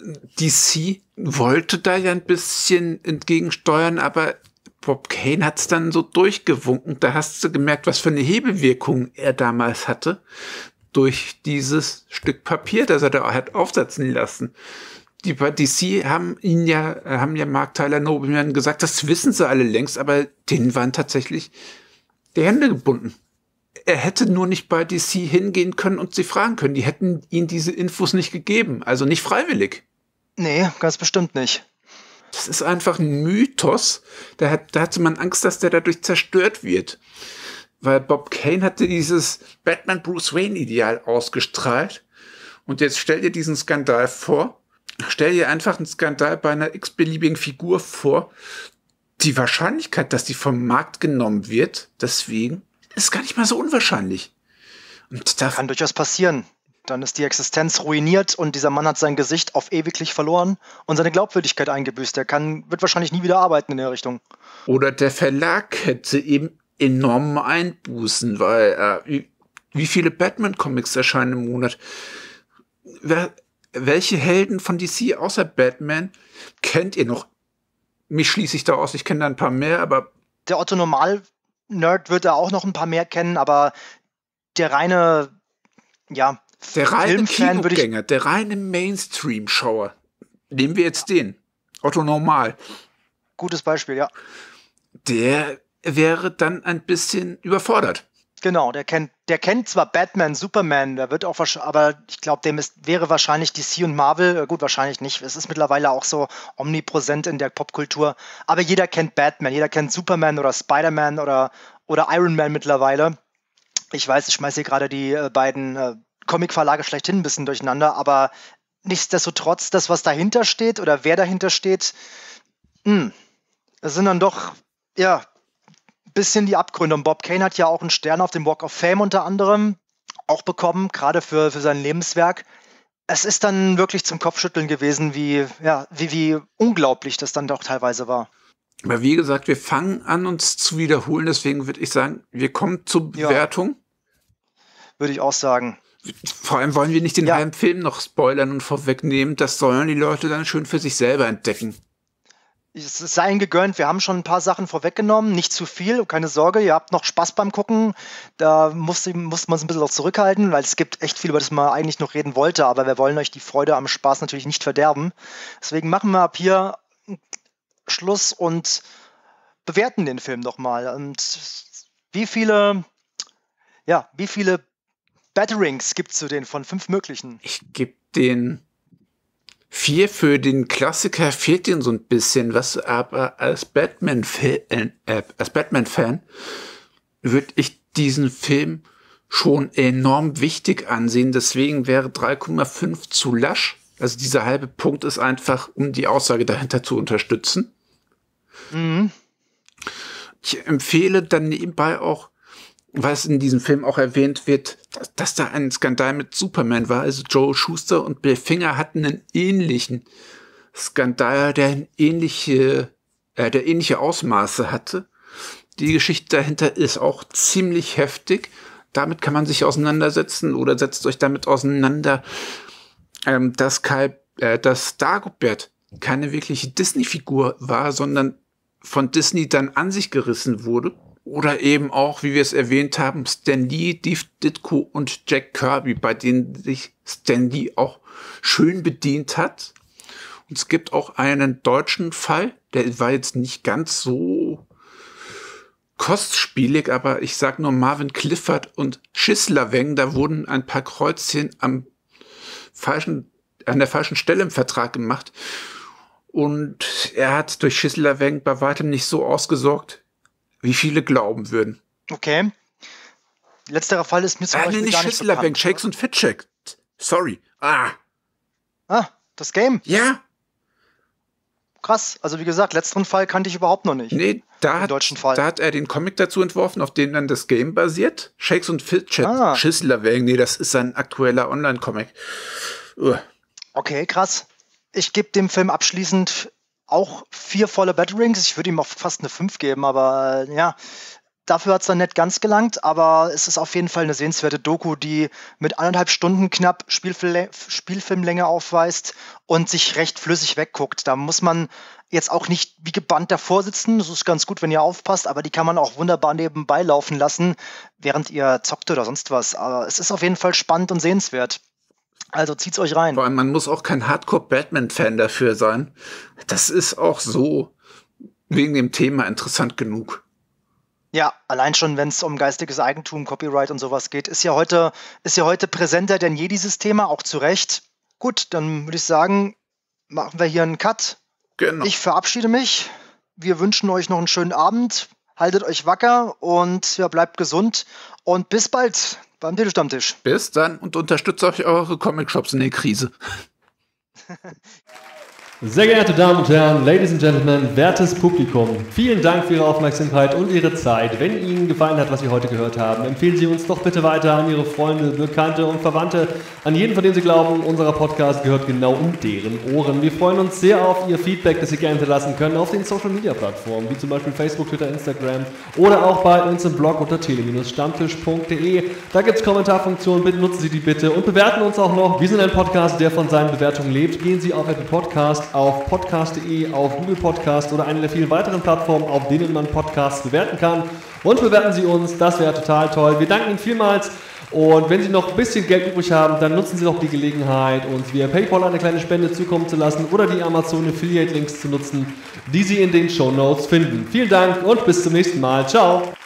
D C wollte da ja ein bisschen entgegensteuern, aber Bob Kane hat es dann so durchgewunken. Da hast du gemerkt, was für eine Hebelwirkung er damals hatte durch dieses Stück Papier, das er da hat aufsetzen lassen. Die bei D C haben ihn ja, haben ja Mark Tyler Nobleman gesagt, das wissen sie alle längst, aber denen waren tatsächlich die Hände gebunden. Er hätte nur nicht bei D C hingehen können und sie fragen können. Die hätten ihm diese Infos nicht gegeben, also nicht freiwillig. Nee, ganz bestimmt nicht. Das ist einfach ein Mythos. Da, hat, da hatte man Angst, dass der dadurch zerstört wird. Weil Bob Kane hatte dieses Batman-Bruce-Wayne-Ideal ausgestrahlt. Und jetzt stell dir diesen Skandal vor. Stell dir einfach einen Skandal bei einer x-beliebigen Figur vor. Die Wahrscheinlichkeit, dass die vom Markt genommen wird, deswegen, ist gar nicht mal so unwahrscheinlich. Und da kann durchaus passieren. Dann ist die Existenz ruiniert und dieser Mann hat sein Gesicht auf ewiglich verloren und seine Glaubwürdigkeit eingebüßt. Er kann, wird wahrscheinlich nie wieder arbeiten in der Richtung. Oder der Verlag hätte eben enorme Einbußen, weil äh, wie, wie viele Batman-Comics erscheinen im Monat? Wer, welche Helden von D C außer Batman kennt ihr noch? Mich schließe ich da aus, ich kenne da ein paar mehr, aber... Der Otto-Normal-Nerd wird da auch noch ein paar mehr kennen, aber der reine, ja... Der reine Filmfan würde ich, Kinogänger, der reine Mainstream-Schauer, nehmen wir jetzt den, Otto Normal. Gutes Beispiel, ja. Der wäre dann ein bisschen überfordert. Genau, der kennt, der kennt zwar Batman, Superman, der wird auch wahrscheinlich, aber ich glaube, dem ist, wäre wahrscheinlich D C und Marvel, gut, wahrscheinlich nicht. Es ist mittlerweile auch so omnipräsent in der Popkultur. Aber jeder kennt Batman, jeder kennt Superman oder Spider-Man oder, oder Iron Man mittlerweile. Ich weiß, ich schmeiße hier gerade die äh, beiden äh, Comic-Verlage schlechthin ein bisschen durcheinander, aber nichtsdestotrotz, das, was dahinter steht oder wer dahinter steht, mh, das sind dann doch, ja, ein bisschen die Abgründe. Und Bob Kane hat ja auch einen Stern auf dem Walk of Fame unter anderem auch bekommen, gerade für, für sein Lebenswerk. Es ist dann wirklich zum Kopfschütteln gewesen, wie, ja, wie, wie unglaublich das dann doch teilweise war. Aber wie gesagt, wir fangen an, uns zu wiederholen, deswegen würde ich sagen, wir kommen zur Bewertung. Ja, würde ich auch sagen. Vor allem wollen wir nicht den ja. halben Film noch spoilern und vorwegnehmen. Das sollen die Leute dann schön für sich selber entdecken. Es sei ihnen gegönnt. Wir haben schon ein paar Sachen vorweggenommen. Nicht zu viel, keine Sorge. Ihr habt noch Spaß beim Gucken. Da muss, muss man es ein bisschen auch zurückhalten, weil es gibt echt viel, über das man eigentlich noch reden wollte. Aber wir wollen euch die Freude am Spaß natürlich nicht verderben. Deswegen machen wir ab hier Schluss und bewerten den Film doch mal. Und wie viele, ja, wie viele Batterings gibt es zu den von fünf möglichen? Ich gebe den vier. Für den Klassiker fehlt den so ein bisschen was, aber als Batman-Fan äh, als Batman-Fan würde ich diesen Film schon enorm wichtig ansehen. Deswegen wäre drei Komma fünf zu lasch. Also dieser halbe Punkt ist einfach, um die Aussage dahinter zu unterstützen. Mhm. Ich empfehle dann nebenbei auch, weil es in diesem Film auch erwähnt wird, dass, dass da ein Skandal mit Superman war. Also Joe Shuster und Bill Finger hatten einen ähnlichen Skandal, der ein ähnliche, äh, der ähnliche Ausmaße hatte. Die Geschichte dahinter ist auch ziemlich heftig. Damit kann man sich auseinandersetzen oder setzt euch damit auseinander, ähm, dass, Kai, äh, dass Dagobert keine wirkliche Disney-Figur war, sondern von Disney dann an sich gerissen wurde. Oder eben auch, wie wir es erwähnt haben, Stan Lee, Steve Ditko und Jack Kirby, bei denen sich Stan Lee auch schön bedient hat. Und es gibt auch einen deutschen Fall, der war jetzt nicht ganz so kostspielig, aber ich sag nur Marvin Clifford und Schislerweng, da wurden ein paar Kreuzchen am falschen, an der falschen Stelle im Vertrag gemacht. Und er hat durch Schislerweng bei weitem nicht so ausgesorgt, wie viele glauben würden. Okay. Letzterer Fall ist mir zum ah, Beispiel nee, nicht gar nicht Schislerweng, bekannt. Shakes und Fitcheck. Sorry. Ah. Ah, das Game. Ja. Krass. Also wie gesagt, letzteren Fall kannte ich überhaupt noch nicht. Nee, da hat, deutschen Fall. da hat er den Comic dazu entworfen, auf dem dann das Game basiert. Shakes und Fitcheck. Ah. Schislerweng, nee, das ist ein aktueller Online-Comic. Uh. Okay, krass. Ich gebe dem Film abschließend auch vier volle Batterings. Ich würde ihm auch fast eine fünf geben, aber äh, ja, dafür hat es dann nicht ganz gelangt. Aber es ist auf jeden Fall eine sehenswerte Doku, die mit anderthalb Stunden knapp Spielfil- Spielfilmlänge aufweist und sich recht flüssig wegguckt. Da muss man jetzt auch nicht wie gebannt davor sitzen. Das ist ganz gut, wenn ihr aufpasst, aber die kann man auch wunderbar nebenbei laufen lassen, während ihr zockt oder sonst was. Aber es ist auf jeden Fall spannend und sehenswert. Also zieht's euch rein. Vor allem, man muss auch kein Hardcore-Batman-Fan dafür sein. Das ist auch so wegen dem Thema interessant genug. Ja, allein schon, wenn es um geistiges Eigentum, Copyright und sowas geht, ist ja heute, ist ja heute präsenter denn je dieses Thema, auch zu Recht. Gut, dann würde ich sagen, machen wir hier einen Cut. Genau. Ich verabschiede mich. Wir wünschen euch noch einen schönen Abend. Haltet euch wacker und ja, bleibt gesund. Und bis bald beim Telestammtisch. Bis dann und unterstützt euch eure Comic-Shops in der Krise. Sehr geehrte Damen und Herren, Ladies and Gentlemen, wertes Publikum, vielen Dank für Ihre Aufmerksamkeit und Ihre Zeit. Wenn Ihnen gefallen hat, was Sie heute gehört haben, empfehlen Sie uns doch bitte weiter an Ihre Freunde, Bekannte und Verwandte, an jeden, von dem Sie glauben, unser Podcast gehört genau in deren Ohren. Wir freuen uns sehr auf Ihr Feedback, das Sie gerne hinterlassen können auf den Social-Media-Plattformen, wie zum Beispiel Facebook, Twitter, Instagram oder auch bei uns im Blog unter tele stammtisch punkt de. Da gibt es Kommentarfunktionen, bitte nutzen Sie die bitte und bewerten uns auch noch. Wir sind ein Podcast, der von seinen Bewertungen lebt. Gehen Sie auf Apple Podcast, auf podcast punkt de, auf Google Podcast oder eine der vielen weiteren Plattformen, auf denen man Podcasts bewerten kann. Und bewerten Sie uns, das wäre total toll. Wir danken Ihnen vielmals. Und wenn Sie noch ein bisschen Geld übrig haben, dann nutzen Sie doch die Gelegenheit, uns via PayPal eine kleine Spende zukommen zu lassen oder die Amazon Affiliate Links zu nutzen, die Sie in den Shownotes finden. Vielen Dank und bis zum nächsten Mal. Ciao!